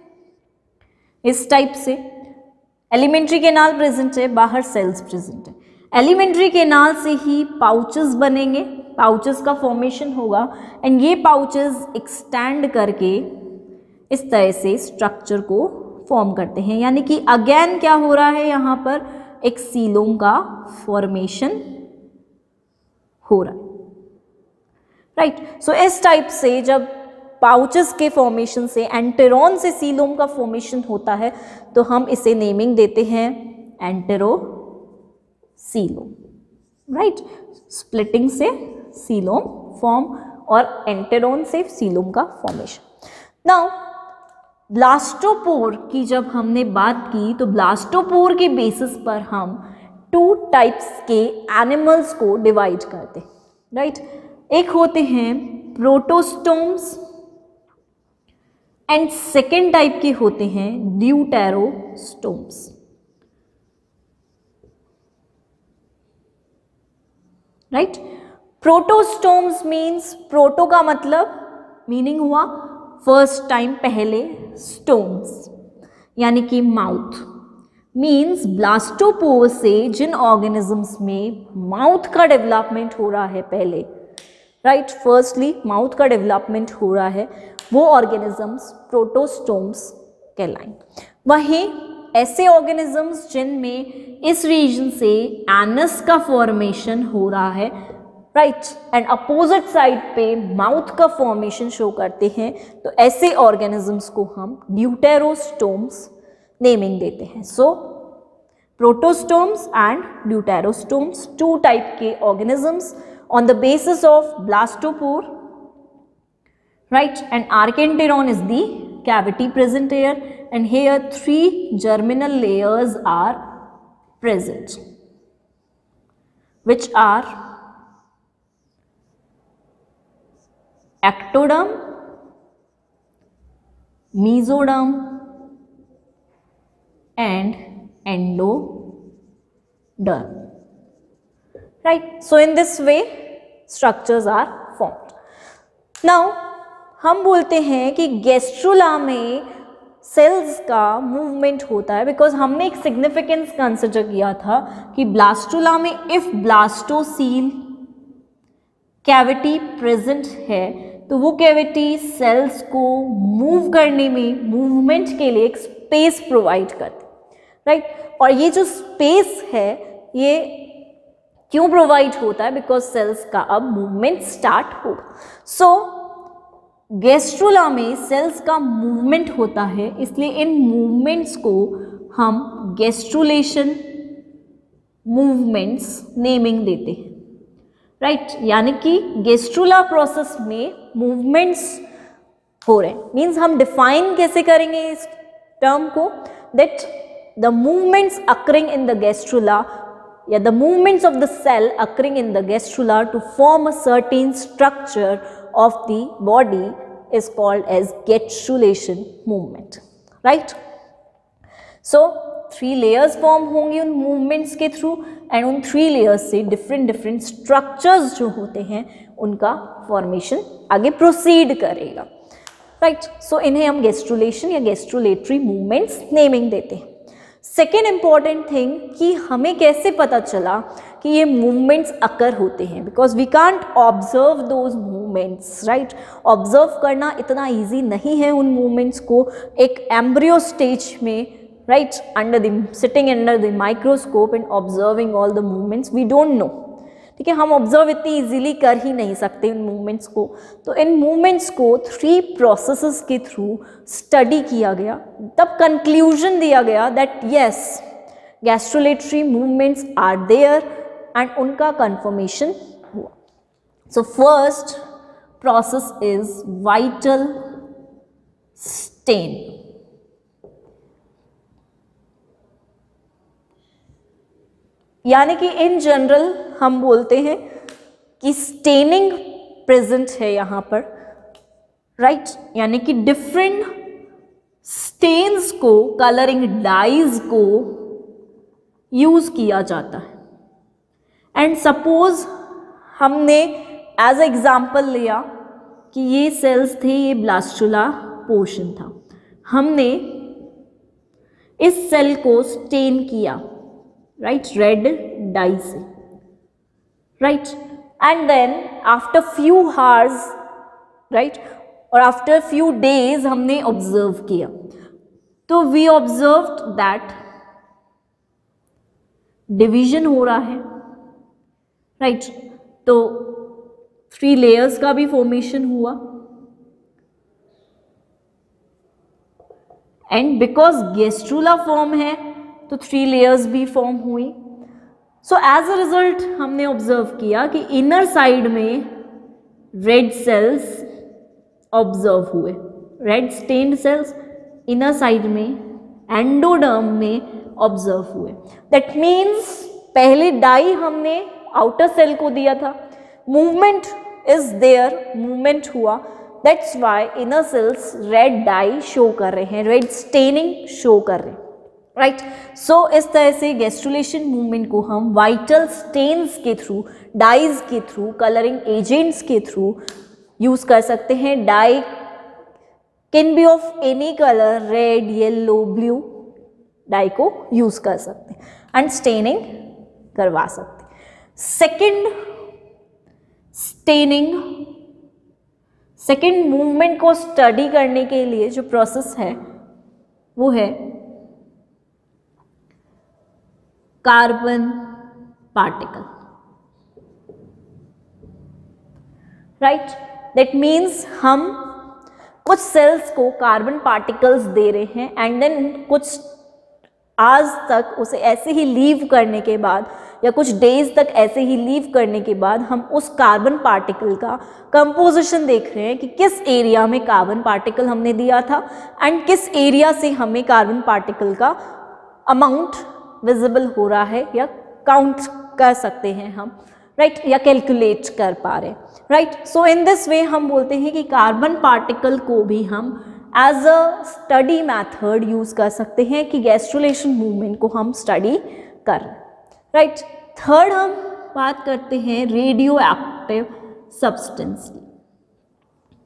इस टाइप से, एलिमेंट्री कैनाल प्रेजेंट है, बाहर सेल्स प्रेजेंट है, एलिमेंट्री कैनाल से ही पाउचेस बनेंगे, पाउचेस का फॉर्मेशन होगा एंड ये पाउचेस एक्सटेंड करके इस तरह से स्ट्रक्चर को फॉर्म करते हैं। यानी कि अगेन क्या हो रहा है, यहाँ पर एक सीलोम का फॉर्मेशन हो रहा है, राइट right? सो so, इस टाइप से जब पाउचेस के फॉर्मेशन से एंटेरॉन से सीलोम का फॉर्मेशन होता है तो हम इसे नेमिंग देते हैं एंटेरोसीलोम, राइट। स्प्लिटिंग से सीलोम फॉर्म और एंटेरॉन से सीलोम का फॉर्मेशन। नाउ ब्लास्टोपोर की जब हमने बात की तो ब्लास्टोपोर के बेसिस पर हम टू टाइप्स के एनिमल्स को डिवाइड करते हैं, राइट right? एक होते हैं प्रोटोस्टोम्स एंड सेकेंड टाइप के होते हैं deuterostomes, right. Protostomes means, proto का मतलब मीनिंग हुआ फर्स्ट टाइम, पहले, स्टोम्स यानी कि माउथ, मीन्स ब्लास्टोपोर से जिन ऑर्गेनिजम्स में माउथ का डेवलपमेंट हो रहा है पहले, राइट right, फर्स्टली माउथ का डेवलपमेंट हो रहा है, वो ऑर्गेनिजम्स प्रोटोस्टोम्स कहलाएंगे। वहीं ऐसे ऑर्गेनिजम्स जिनमें इस रीजन से एनस का फॉर्मेशन हो रहा है, राइट, एंड अपोजिट साइड पे माउथ का फॉर्मेशन शो करते हैं, तो ऐसे ऑर्गेनिजम्स को हम ड्यूटेरोस्टोम्स नेमिंग देते हैं। So protostomes and deuterostomes, two type के organisms on the basis of blastopore, right, and archenteron is the cavity present here, and here three germinal layers are present, which are ectoderm, mesoderm and endoderm, right. So in this way structures are formed. Now हम बोलते हैं कि gastrula में cells का movement होता है, because हमने एक सिग्निफिकेंस कंसिडर किया था कि ब्लास्टुला में इफ ब्लास्टोसील कैविटी प्रेजेंट है तो वो कैविटी सेल्स को मूव करने में, मूवमेंट के लिए एक स्पेस प्रोवाइड करती, राइट right? और ये जो स्पेस है ये क्यों प्रोवाइड होता है? बिकॉज सेल्स का अब मूवमेंट स्टार्ट होगा। सो गैस्ट्रुला में सेल्स का मूवमेंट होता है, इसलिए इन मूवमेंट्स को हम गैस्ट्रुलेशन मूवमेंट्स नेमिंग देते हैं, राइट right? यानी कि गैस्ट्रुला प्रोसेस में मूवमेंट्स हो रहे हैं। मीन्स हम डिफाइन कैसे करेंगे इस टर्म को? That the movements occurring in the gastrula या the movements of the cell occurring in the gastrula to form a certain structure of the body is called as gastrulation movement, right? So three layers form होंगी उन movements के through and उन three layers से different different structures जो होते हैं उनका formation आगे proceed करेगा, right? So इन्हें हम gastrulation या gastrulatory movements naming देते हैं। सेकेंड इम्पॉर्टेंट थिंग कि हमें कैसे पता चला कि ये मूवमेंट्स अकर होते हैं, because we can't observe those movements, right? Observe करना इतना इजी नहीं है उन मूवमेंट्स को एक एम्ब्रियो स्टेज में, right, under the sitting under the microscope and observing all the movements, we don't know, ठीक है? हम ऑब्जर्व इतनी इजीली कर ही नहीं सकते इन मूवमेंट्स को। तो इन मूवमेंट्स को थ्री प्रोसेसेस के थ्रू स्टडी किया गया, तब कंक्लूजन दिया गया that yes gastrulatory movements are there and उनका कंफर्मेशन हुआ। So first process is vital stain. यानी कि इन जनरल हम बोलते हैं कि स्टेनिंग प्रेजेंट है यहाँ पर, राइट right? यानी कि डिफरेंट स्टेन्स को, कलरिंग डाइज को यूज किया जाता है। एंड सपोज हमने एज एग्जाम्पल लिया कि ये सेल्स थे, ये ब्लास्टुला पोर्शन था, हमने इस सेल को स्टेन किया, राइट, रेड डाई से, right, and then after few hours, right, और आफ्टर फ्यू डेज हमने ऑब्जर्व किया, तो वी ऑब्जर्व्ड दैट डिवीजन हो रहा है, राइट, तो थ्री लेयर्स का भी फॉर्मेशन हुआ एंड बिकॉज गैस्ट्रुला फॉर्म है तो थ्री लेयर्स भी फॉर्म हुई। सो एज अ रिजल्ट हमने ऑब्जर्व किया कि इनर साइड में रेड सेल्स ऑब्जर्व हुए, red stained cells inner side में एंडोडर्म में ऑब्जर्व हुए। दैट मीन्स पहले डाई हमने आउटर सेल को दिया था, मूवमेंट इज देयर, मूवमेंट हुआ, that's why inner cells red dye show कर रहे हैं, रेड स्टेनिंग शो कर रहे हैं, राइट। सो इस तरह से गैस्ट्रुलेशन मूवमेंट को हम वाइटल स्टेन्स के थ्रू, डाइज के थ्रू, कलरिंग एजेंट्स के थ्रू यूज कर सकते हैं। Dye can be of any colour, red, yellow, blue, dye को यूज कर सकते हैं एंड स्टेनिंग करवा सकते हैं। सेकेंड स्टेनिंग, सेकेंड मूवमेंट को स्टडी करने के लिए जो प्रोसेस है वो है carbon particle, right. That means हम कुछ सेल्स को कार्बन पार्टिकल्स दे रहे हैं एंड देन कुछ आज तक उसे ऐसे ही लीव करने के बाद या कुछ डेज तक ऐसे ही लीव करने के बाद हम उस कार्बन पार्टिकल का कंपोजिशन देख रहे हैं कि किस एरिया में कार्बन पार्टिकल हमने दिया था एंड किस एरिया से हमें कार्बन पार्टिकल का अमाउंट विजिबल हो रहा है या काउंट कर सकते हैं हम, राइट right? या कैलकुलेट कर पा रहे हैं, right. So in this way हम बोलते हैं कि कार्बन पार्टिकल को भी हम as a study method use कर सकते हैं कि गैस्ट्रुलेशन मूवमेंट को हम स्टडी कर, राइट। थर्ड हम बात करते हैं रेडियो एक्टिव सब्सटेंस की।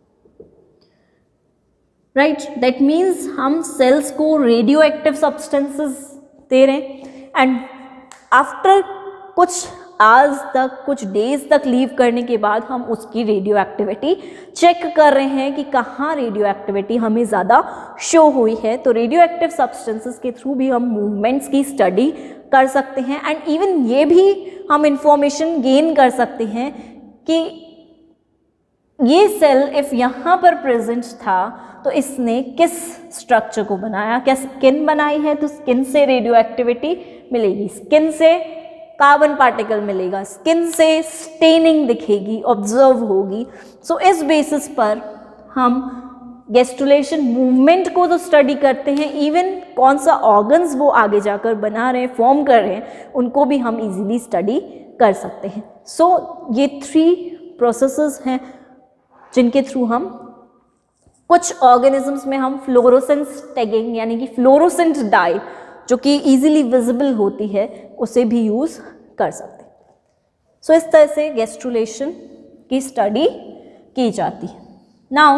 राइट, दैट मीन्स हम सेल्स को रेडियो एक्टिव सब्सटेंसेस दे रहे हैं एंड आफ्टर कुछ आवर्स तक, कुछ डेज तक लीव करने के बाद हम उसकी रेडियो एक्टिविटी चेक कर रहे हैं कि कहाँ रेडियो एक्टिविटी हमें ज़्यादा शो हुई है। तो रेडियो एक्टिव सब्सटेंसेस के थ्रू भी हम मूवमेंट्स की स्टडी कर सकते हैं एंड इवन ये भी हम इंफॉर्मेशन गेन कर सकते हैं कि ये सेल इफ यहाँ पर प्रेजेंट था तो इसने किस स्ट्रक्चर को बनाया, क्या स्किन बनाई है तो स्किन से रेडियो एक्टिविटी मिलेगी, स्किन से कार्बन पार्टिकल मिलेगा, स्किन से स्टेनिंग दिखेगी, ऑब्जर्व होगी। सो so, इस बेसिस पर हम गेस्टुलेशन मूवमेंट को तो स्टडी करते हैं, इवन कौन सा ऑर्गन्स वो आगे जाकर बना रहे हैं, फॉर्म कर रहे हैं, उनको भी हम इजीली स्टडी कर सकते हैं। सो so, ये थ्री प्रोसेसेस हैं जिनके थ्रू हम कुछ ऑर्गेनिजम्स में हम फ्लोरोसेंस टैगिंग यानी कि फ्लोरोसेंट डाई जो कि इजीली विजिबल होती है उसे भी यूज़ कर सकते हैं। सो so, इस तरह से गेस्ट्रुलेशन की स्टडी की जाती है। नाउ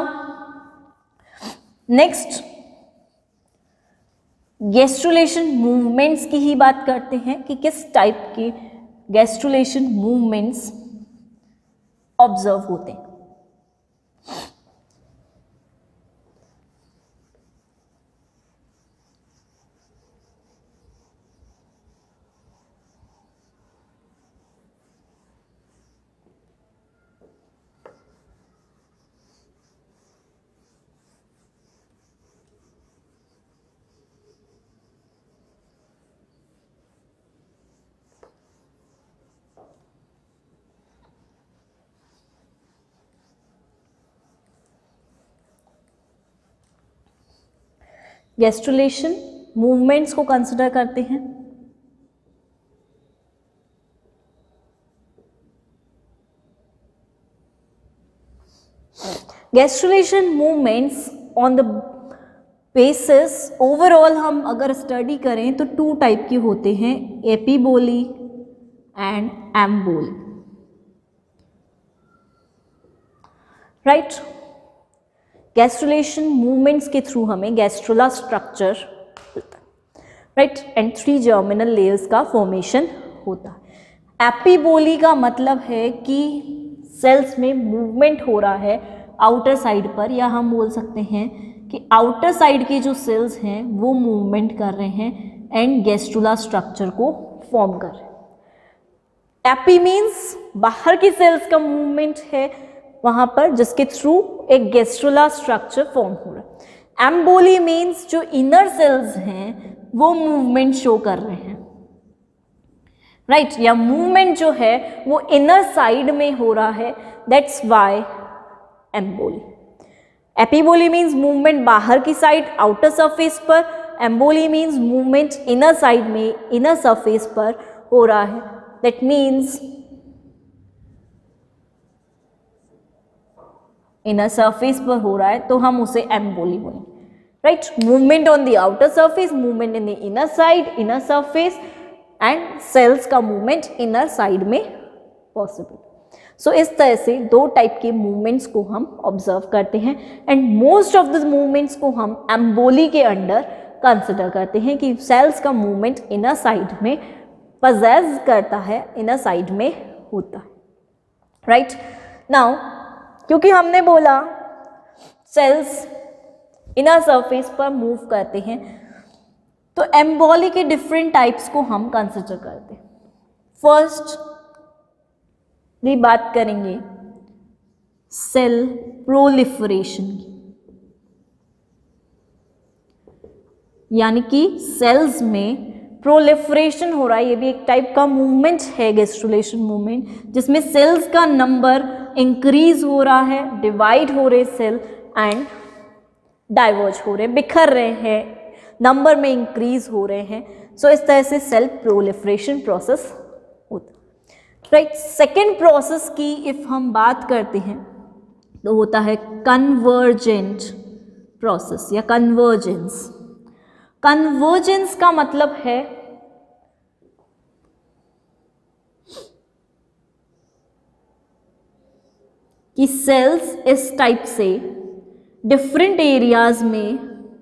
नेक्स्ट गेस्ट्रुलेशन मूवमेंट्स की ही बात करते हैं कि किस टाइप के गेस्ट्रुलेशन मूवमेंट्स ऑब्जर्व होते हैं। गेस्ट्रुलेशन मूवमेंट्स को कंसिडर करते हैं। Gastrulation movements on the basis overall हम अगर स्टडी करें तो टू टाइप के होते हैं, epiboly and emboly, right. Gastrulation movements के थ्रू हमें गैस्ट्रुला स्ट्रक्चर मिलता है, right, and three germinal layers का फॉर्मेशन होता है। एपीबोली का मतलब है कि सेल्स में मूवमेंट हो रहा है आउटर साइड पर, या हम बोल सकते हैं कि आउटर साइड के जो सेल्स हैं वो मूवमेंट कर रहे हैं एंड गैस्ट्रुला स्ट्रक्चर को फॉर्म कर रहे हैं। एपी मीन्स बाहर की सेल्स का मूवमेंट है वहाँ पर जिसके थ्रू एक गैस्ट्रुला स्ट्रक्चर फॉर्म हो रहा है। एम्बोली मीन्स जो इनर सेल्स हैं वो मूवमेंट शो कर रहे हैं, राइट right? या मूवमेंट जो है वो इनर साइड में हो रहा है, that's why emboly. Epiboly means movement बाहर की साइड आउटर सरफेस पर, emboly means movement inner side में इनर सरफेस पर हो रहा है, दैट मीन्स इनर सरफेस पर हो रहा है तो हम उसे एम्बोली बोलेंगे, right. Movement on the outer surface, movement in the inner side, inner surface and cells का मूवमेंट इनर साइड में पॉसिबल। सो इस तरह से दो टाइप के मूवमेंट्स को हम ऑब्जर्व करते हैं and most of the movements को हम एम्बोली के अंडर कंसिडर करते हैं कि सेल्स का मूवमेंट इनर साइड में पजेस करता है, इनर साइड में होता है, राइट। नाउ क्योंकि हमने बोला सेल्स इनर सरफेस पर मूव करते हैं तो एम्बोली के डिफरेंट टाइप्स को हम कंसिडर करते हैं। फर्स्ट भी बात करेंगे सेल प्रोलिफरेशन की, यानी कि सेल्स में प्रोलिफरेशन हो रहा है। ये भी एक टाइप का मूवमेंट है गैस्ट्रुलेशन मूवमेंट, जिसमें सेल्स का नंबर इंक्रीज हो रहा है, डिवाइड हो रहे सेल एंड डाइवर्ज हो रहे, बिखर रहे हैं, नंबर में इंक्रीज हो रहे हैं। सो so, इस तरह से सेल प्रोलिफरेशन प्रोसेस होता है, राइट। सेकेंड प्रोसेस की इफ हम बात करते हैं तो होता है कन्वर्जेंट प्रोसेस या कन्वर्जेंस। कन्वर्जेंस का मतलब है कि सेल्स इस टाइप से डिफरेंट एरियाज में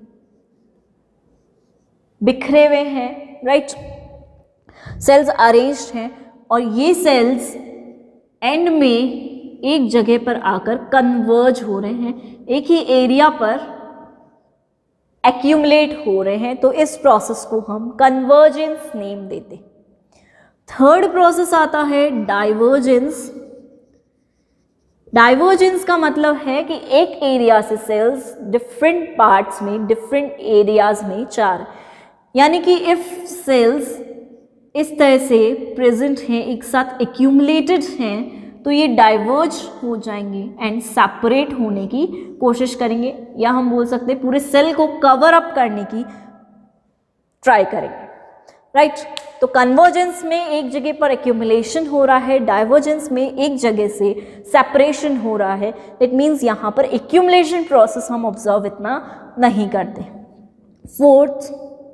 बिखरे हुए हैं, राइट। सेल्स अरेंज्ड हैं और ये सेल्स एंड में एक जगह पर आकर कन्वर्ज हो रहे हैं, एक ही एरिया पर एक्यूमुलेट हो रहे हैं, तो इस प्रोसेस को हम कन्वर्जेंस नेम देते। थर्ड प्रोसेस आता है डाइवर्जेंस। डाइवर्जेंस का मतलब है कि एक एरिया से सेल्स डिफरेंट पार्ट्स में, डिफरेंट एरियाज में जा रहे, यानी कि इफ सेल्स इस तरह से प्रेजेंट हैं, एक साथ एक्यूमुलेटेड हैं, तो ये डाइवर्ज हो जाएंगे एंड सेपरेट होने की कोशिश करेंगे, या हम बोल सकते हैं पूरे सेल को कवर अप करने की ट्राई करेंगे, राइट right? तो कन्वर्जेंस में एक जगह पर एक्यूमुलेशन हो रहा है, डाइवर्जेंस में एक जगह से सेपरेशन हो रहा है। दैट मीन्स यहाँ पर एक्यूमुलेशन प्रोसेस हम ऑब्जर्व इतना नहीं करते। फोर्थ,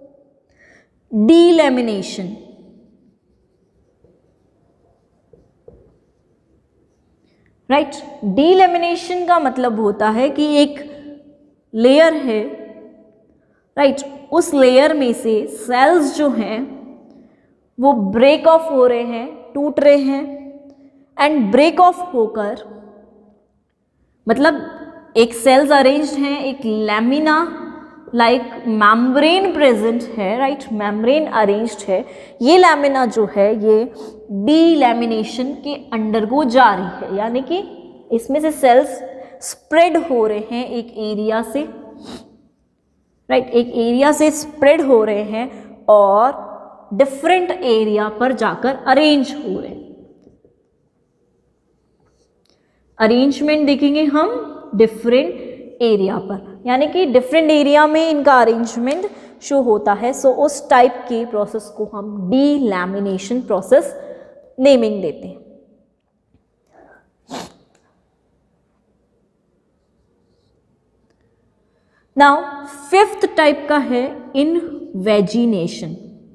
डीलैमिनेशन। राइट, डीलैमिनेशन का मतलब होता है कि एक लेयर है, राइट right? उस लेयर में से सेल्स जो हैं वो ब्रेक ऑफ हो रहे हैं, टूट रहे हैं, एंड ब्रेक ऑफ होकर मतलब एक सेल्स अरेंज्ड हैं, एक लैमिना लाइक मेम्ब्रेन प्रेजेंट है, राइट, मेम्ब्रेन अरेंज्ड है। ये लैमिना जो है ये डीलैमिनेशन के अंडरगो जा रही है, यानी कि इसमें से सेल्स स्प्रेड हो रहे हैं एक एरिया से, राइट, एक एरिया से स्प्रेड हो रहे हैं और डिफरेंट एरिया पर जाकर अरेंज हो रहे हैं। अरेंजमेंट देखेंगे हम डिफरेंट एरिया पर, यानी कि डिफरेंट एरिया में इनका अरेंजमेंट शो होता है। सो so, उस टाइप के प्रोसेस को हम डीलैमिनेशन प्रोसेस नेमिंग देते हैं। नाउ फिफ्थ टाइप का है इनवेजिनेशन,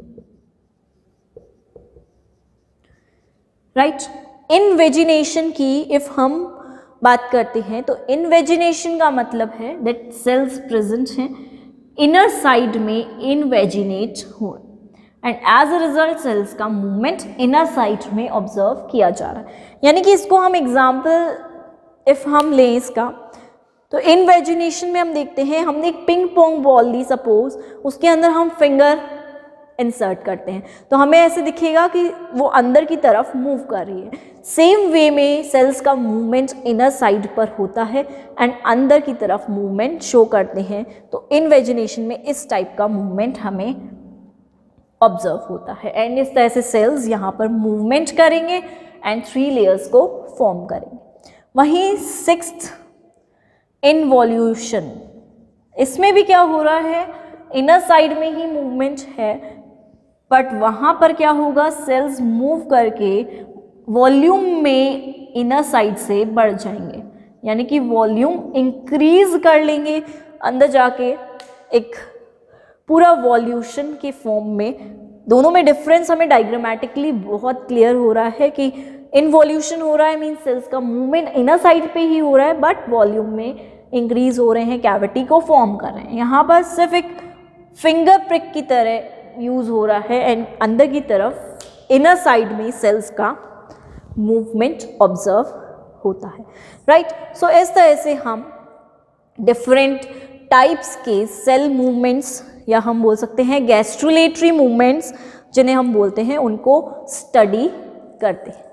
राइट। इनवेजिनेशन की इफ हम बात करते हैं तो इनवेजिनेशन का मतलब है दैट सेल्स प्रेजेंट हैं इनर साइड में इनवेजिनेट हो, and as a result cells का मूवमेंट इनर साइड में ऑब्जर्व किया जा रहा है। यानी कि इसको हम एग्जाम्पल इफ हम लें इसका, तो इनवेजिनेशन में हम देखते हैं हमने एक पिंग पोंग बॉल ली सपोज, उसके अंदर हम फिंगर इंसर्ट करते हैं तो हमें ऐसे दिखेगा कि वो अंदर की तरफ मूव कर रही है। सेम वे में सेल्स का मूवमेंट इनर साइड पर होता है एंड अंदर की तरफ मूवमेंट शो करते हैं। तो इनवेजिनेशन में इस टाइप का मूवमेंट हमें ऑब्जर्व होता है एंड इस तरह से सेल्स यहाँ पर मूवमेंट करेंगे एंड थ्री लेयर्स को फॉर्म करेंगे। वहीं सिक्स्थ इनवॉल्यूशन, इसमें भी क्या हो रहा है, इनर साइड में ही मूवमेंट है बट वहाँ पर क्या होगा, सेल्स मूव करके वॉल्यूम में इनर साइड से बढ़ जाएंगे, यानी कि वॉल्यूम इंक्रीज कर लेंगे अंदर जाके एक पूरा वॉल्यूशन के फॉर्म में। दोनों में डिफरेंस हमें डायग्रामेटिकली बहुत क्लियर हो रहा है कि इनवॉल्यूशन हो रहा है मीन सेल्स का मूवमेंट इनर साइड पे ही हो रहा है बट वॉल्यूम में इंक्रीज हो रहे हैं, कैविटी को फॉर्म कर रहे हैं। यहाँ पर सिर्फ एक फिंगर प्रिक की तरह यूज हो रहा है एंड अंदर की तरफ इनर साइड में सेल्स का मूवमेंट ऑब्जर्व होता है, राइट। सो इस तरह से हम डिफरेंट टाइप्स के सेल मूवमेंट्स या हम बोल सकते हैं गैस्ट्रुलेटरी मूवमेंट्स जिन्हें हम बोलते हैं उनको स्टडी करते हैं।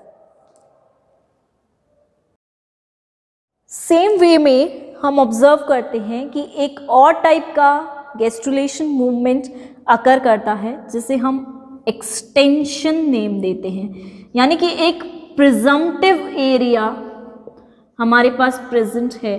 सेम वे में हम ऑब्जर्व करते हैं कि एक और टाइप का गैस्ट्रुलेशन मूवमेंट अकर करता है जिसे हम एक्सटेंशन नेम देते हैं, यानी कि एक प्रिजम्पटिव एरिया हमारे पास प्रेजेंट है,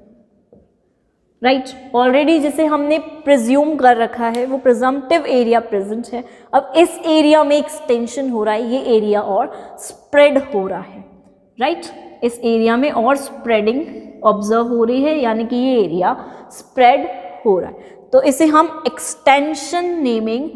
राइट right? ऑलरेडी जिसे हमने प्रिज्यूम कर रखा है वो प्रिजम्पटिव एरिया प्रेजेंट है। अब इस एरिया में एक्सटेंशन हो रहा है, ये एरिया और स्प्रेड हो रहा है, राइट right? इस एरिया में और स्प्रेडिंग ऑब्जर्व हो रही है, यानी कि ये एरिया स्प्रेड हो रहा है, तो इसे हम एक्सटेंशन नेमिंग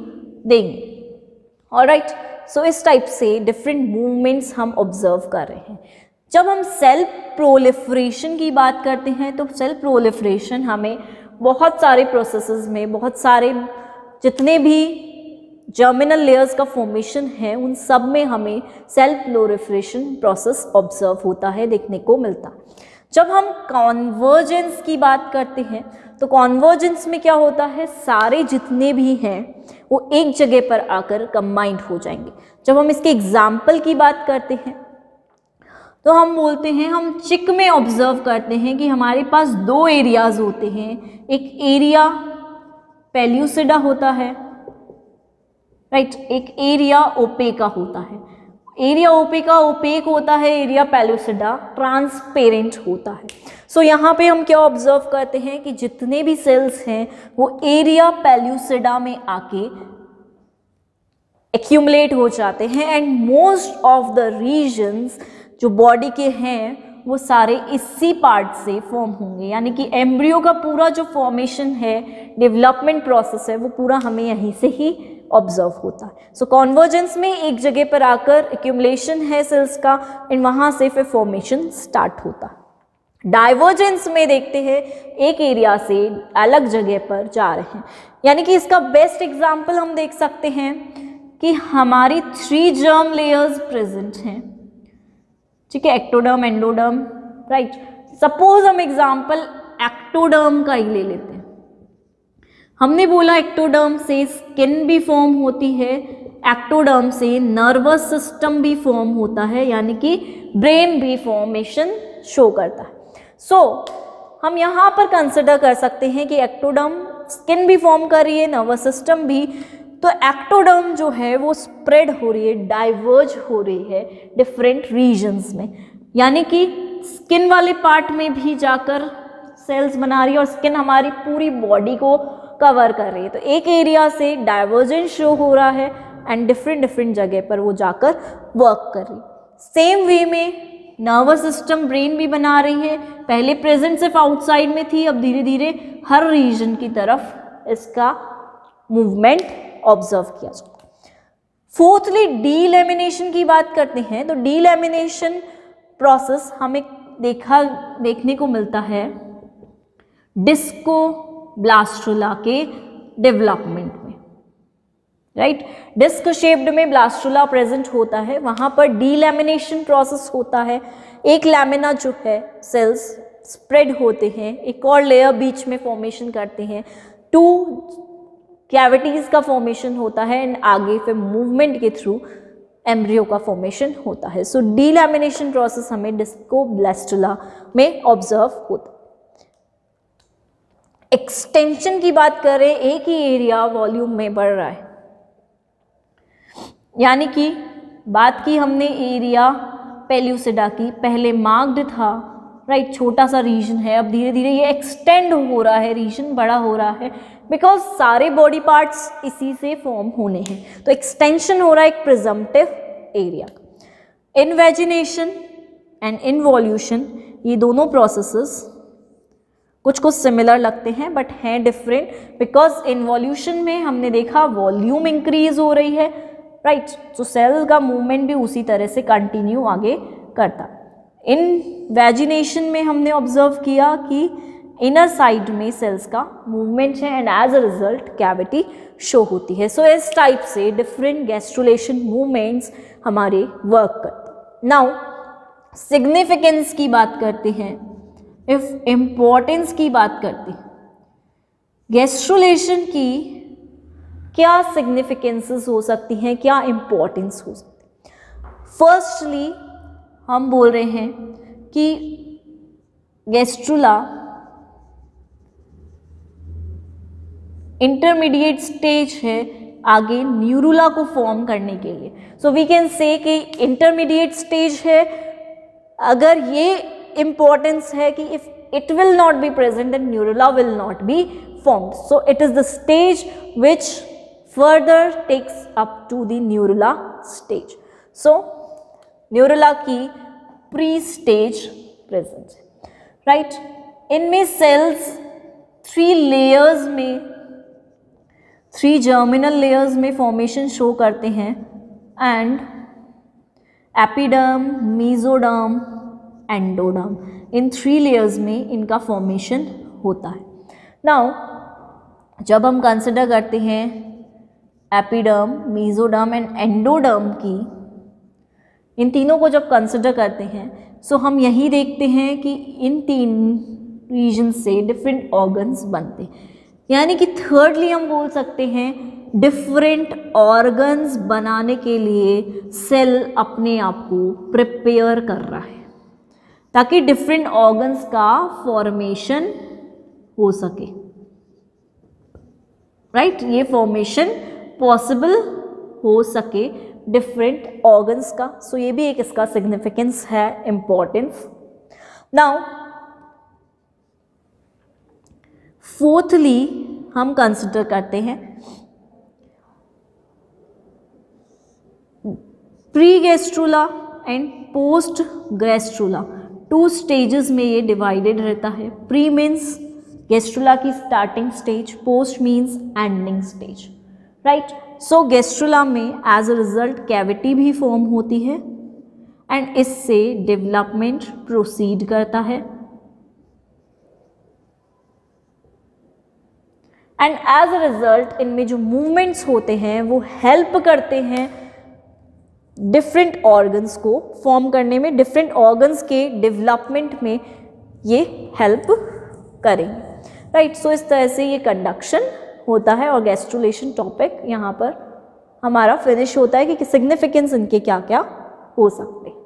देंगे। ऑलराइट, सो इस टाइप से डिफरेंट मूवमेंट्स हम ऑब्जर्व कर रहे हैं। जब हम सेल प्रोलिफरेशन की बात करते हैं तो सेल प्रोलिफरेशन हमें बहुत सारे प्रोसेसेस में, बहुत सारे जितने भी जर्मिनल लेयर्स का फॉर्मेशन है उन सब में हमें सेल प्रोलिफरेशन प्रोसेस ऑब्जर्व होता है, देखने को मिलता है। जब हम कॉन्वर्जेंस की बात करते हैं तो कॉन्वर्जेंस में क्या होता है, सारे जितने भी हैं वो एक जगह पर आकर कंबाइंड हो जाएंगे। जब हम इसके एग्जाम्पल की बात करते हैं तो हम बोलते हैं, हम चिक में ऑब्जर्व करते हैं कि हमारे पास दो एरियाज होते हैं। एक एरिया पेल्यूसिडा होता है, राइट, एक एरिया ओपेका होता है। एरिया ओपेका ओपेक होता है, एरिया पेल्यूसिडा ट्रांसपेरेंट होता है। सो so, यहाँ पे हम क्या ऑब्जर्व करते हैं कि जितने भी सेल्स हैं वो एरिया पेल्यूसिडा में आके एक्यूमुलेट हो जाते हैं and most of the reasons जो बॉडी के हैं वो सारे इसी पार्ट से फॉर्म होंगे, यानी कि एम्ब्रियो का पूरा जो फॉर्मेशन है, डेवलपमेंट प्रोसेस है, वो पूरा हमें यहीं से ही ऑब्जर्व होता है। सो कॉन्वर्जेंस में एक जगह पर आकर एक्यूमुलेशन है सेल्स का एंड वहाँ से फिर फॉर्मेशन स्टार्ट होता है। डाइवर्जेंस में देखते हैं एक एरिया से अलग जगह पर जा रहे हैं, यानी कि इसका बेस्ट एग्जाम्पल हम देख सकते हैं कि हमारी थ्री जर्म लेयर्स प्रेजेंट हैं, ठीक है, एक्टोडर्म, एंडोडर्म, राइट। सपोज हम एग्जाम्पल एक्टोडर्म का ही ले लेते हैं। हमने बोला एक्टोडर्म से स्किन भी फॉर्म होती है, एक्टोडर्म से नर्वस सिस्टम भी फॉर्म होता है, यानी कि ब्रेन भी फॉर्मेशन शो करता है। सो so, हम यहाँ पर कंसिडर कर सकते हैं कि एक्टोडर्म स्किन भी फॉर्म कर रही है, नर्वस सिस्टम भी, तो एक्टोडर्म जो है वो स्प्रेड हो रही है, डाइवर्ज हो रही है डिफरेंट रीजन्स में, यानी कि स्किन वाले पार्ट में भी जाकर सेल्स बना रही है और स्किन हमारी पूरी बॉडी को कवर कर रही है। तो एक एरिया से डाइवर्जेंस शो हो रहा है एंड डिफरेंट डिफरेंट जगह पर वो जाकर वर्क कर रही है। सेम वे में नर्वस सिस्टम, ब्रेन भी बना रही है, पहले प्रेजेंट सिर्फ आउटसाइड में थी, अब धीरे धीरे हर रीजन की तरफ इसका मूवमेंट ऑब्जर्व किया जाता है। फोर्थली डीलैमिनेशन की बात करते हैं तो डीलैमिनेशन प्रोसेस हमें देखा देखने को मिलता है डिस्कोब्लास्टुला के डेवलपमेंट में, राइट। डिस्क शेप्ड में ब्लास्टुला प्रेजेंट होता है, वहां पर डीलैमिनेशन प्रोसेस होता है। एक लैमिना जो है सेल्स स्प्रेड होते हैं, एक और लेयर बीच में फॉर्मेशन करते हैं, टू कैविटीज का फॉर्मेशन होता है एंड आगे फिर मूवमेंट के थ्रू एम्ब्रियो का फॉर्मेशन होता है। सो डीलैमिनेशन प्रोसेस हमें डिस्कोब्लास्टुला में ऑब्जर्व होता है। एक्सटेंशन की बात करें, एक ही एरिया वॉल्यूम में बढ़ रहा है, यानी कि बात की हमने एरिया पेल्यूसिडा की, पहले मार्क्ड था, राइट, छोटा सा रीजन है, अब धीरे धीरे ये एक्सटेंड हो रहा है, रीजन बड़ा हो रहा है, बिकॉज सारे बॉडी पार्ट्स इसी से फॉर्म होने हैं। तो एक्सटेंशन हो रहा है एक presumptive area. Invagination and involution, ये दोनों प्रोसेसेस कुछ कुछ सिमिलर लगते हैं बट हैं डिफरेंट, बिकॉज इनवॉल्यूशन में हमने देखा वॉल्यूम इंक्रीज हो रही है, राइट, तो सेल का मूवमेंट भी उसी तरह से कंटिन्यू आगे करता। इन वैजिनेशन में हमने ऑब्जर्व किया कि इनर साइड में सेल्स का मूवमेंट है and as a result cavity show होती है। सो so, इस टाइप से डिफरेंट गैस्ट्रुलेशन मूवमेंट्स हमारे वर्क करते। नाउ सिग्निफिकेंस की बात करते हैं, इफ इम्पोर्टेंस की बात करते हैं, गैस्ट्रुलेशन की क्या सिग्निफिकेंसेस हो सकती हैं, क्या इम्पोर्टेंस हो सकती है। फर्स्टली हम बोल रहे हैं कि गैस्ट्रुला इंटरमीडिएट स्टेज है आगे न्यूरुला को फॉर्म करने के लिए। सो वी कैन से कि इंटरमीडिएट स्टेज है। अगर ये इम्पोर्टेंस है कि if it will not be present then neurula will not be formed. So it is the stage which further takes up to the neurula stage. So neurula की pre stage present, right. इनमें cells three layers में, three germinal layers में formation show करते हैं and epiderm, mesoderm endoderm. इन three layers में इनका formation होता है। नाउ जब हम कंसिडर करते हैं एपिडर्म, मेसोडर्म एंड एंडोडर्म की, इन तीनों को जब कंसिडर करते हैं सो हम यही देखते हैं कि इन तीन रीजन से डिफरेंट ऑर्गन्स बनते हैं। यानी कि थर्डली हम बोल सकते हैं डिफरेंट ऑर्गन्स बनाने के लिए सेल अपने आप को प्रिपेयर कर रहा है ताकि डिफरेंट ऑर्गन्स का फॉर्मेशन हो सके, राइट right? ये फॉर्मेशन पॉसिबल हो सके डिफरेंट ऑर्गन्स का। सो so ये भी एक इसका सिग्निफिकेंस है, इम्पोर्टेंस। नाउ फोर्थली हम कंसिडर करते हैं pre gastrula and post gastrula. Two stages में ये डिवाइडेड रहता है। प्री मीन्स गैस्ट्रुला की starting stage, post means ending stage, right. So gastrula में एज अ रिजल्ट कैविटी भी फॉर्म होती है एंड इससे डेवलपमेंट प्रोसीड करता है एंड एज अ रिजल्ट इनमें जो मूवमेंट्स होते हैं वो हेल्प करते हैं डिफरेंट ऑर्गन्स को फॉर्म करने में, डिफरेंट ऑर्गन्स के डेवलपमेंट में ये हेल्प करेंगे, राइट। सो इस तरह से ये कंडक्शन होता है और गैस्ट्रुलेशन टॉपिक यहाँ पर हमारा फिनिश होता है कि सिग्निफिकेंस इनके क्या क्या हो सकते हैं।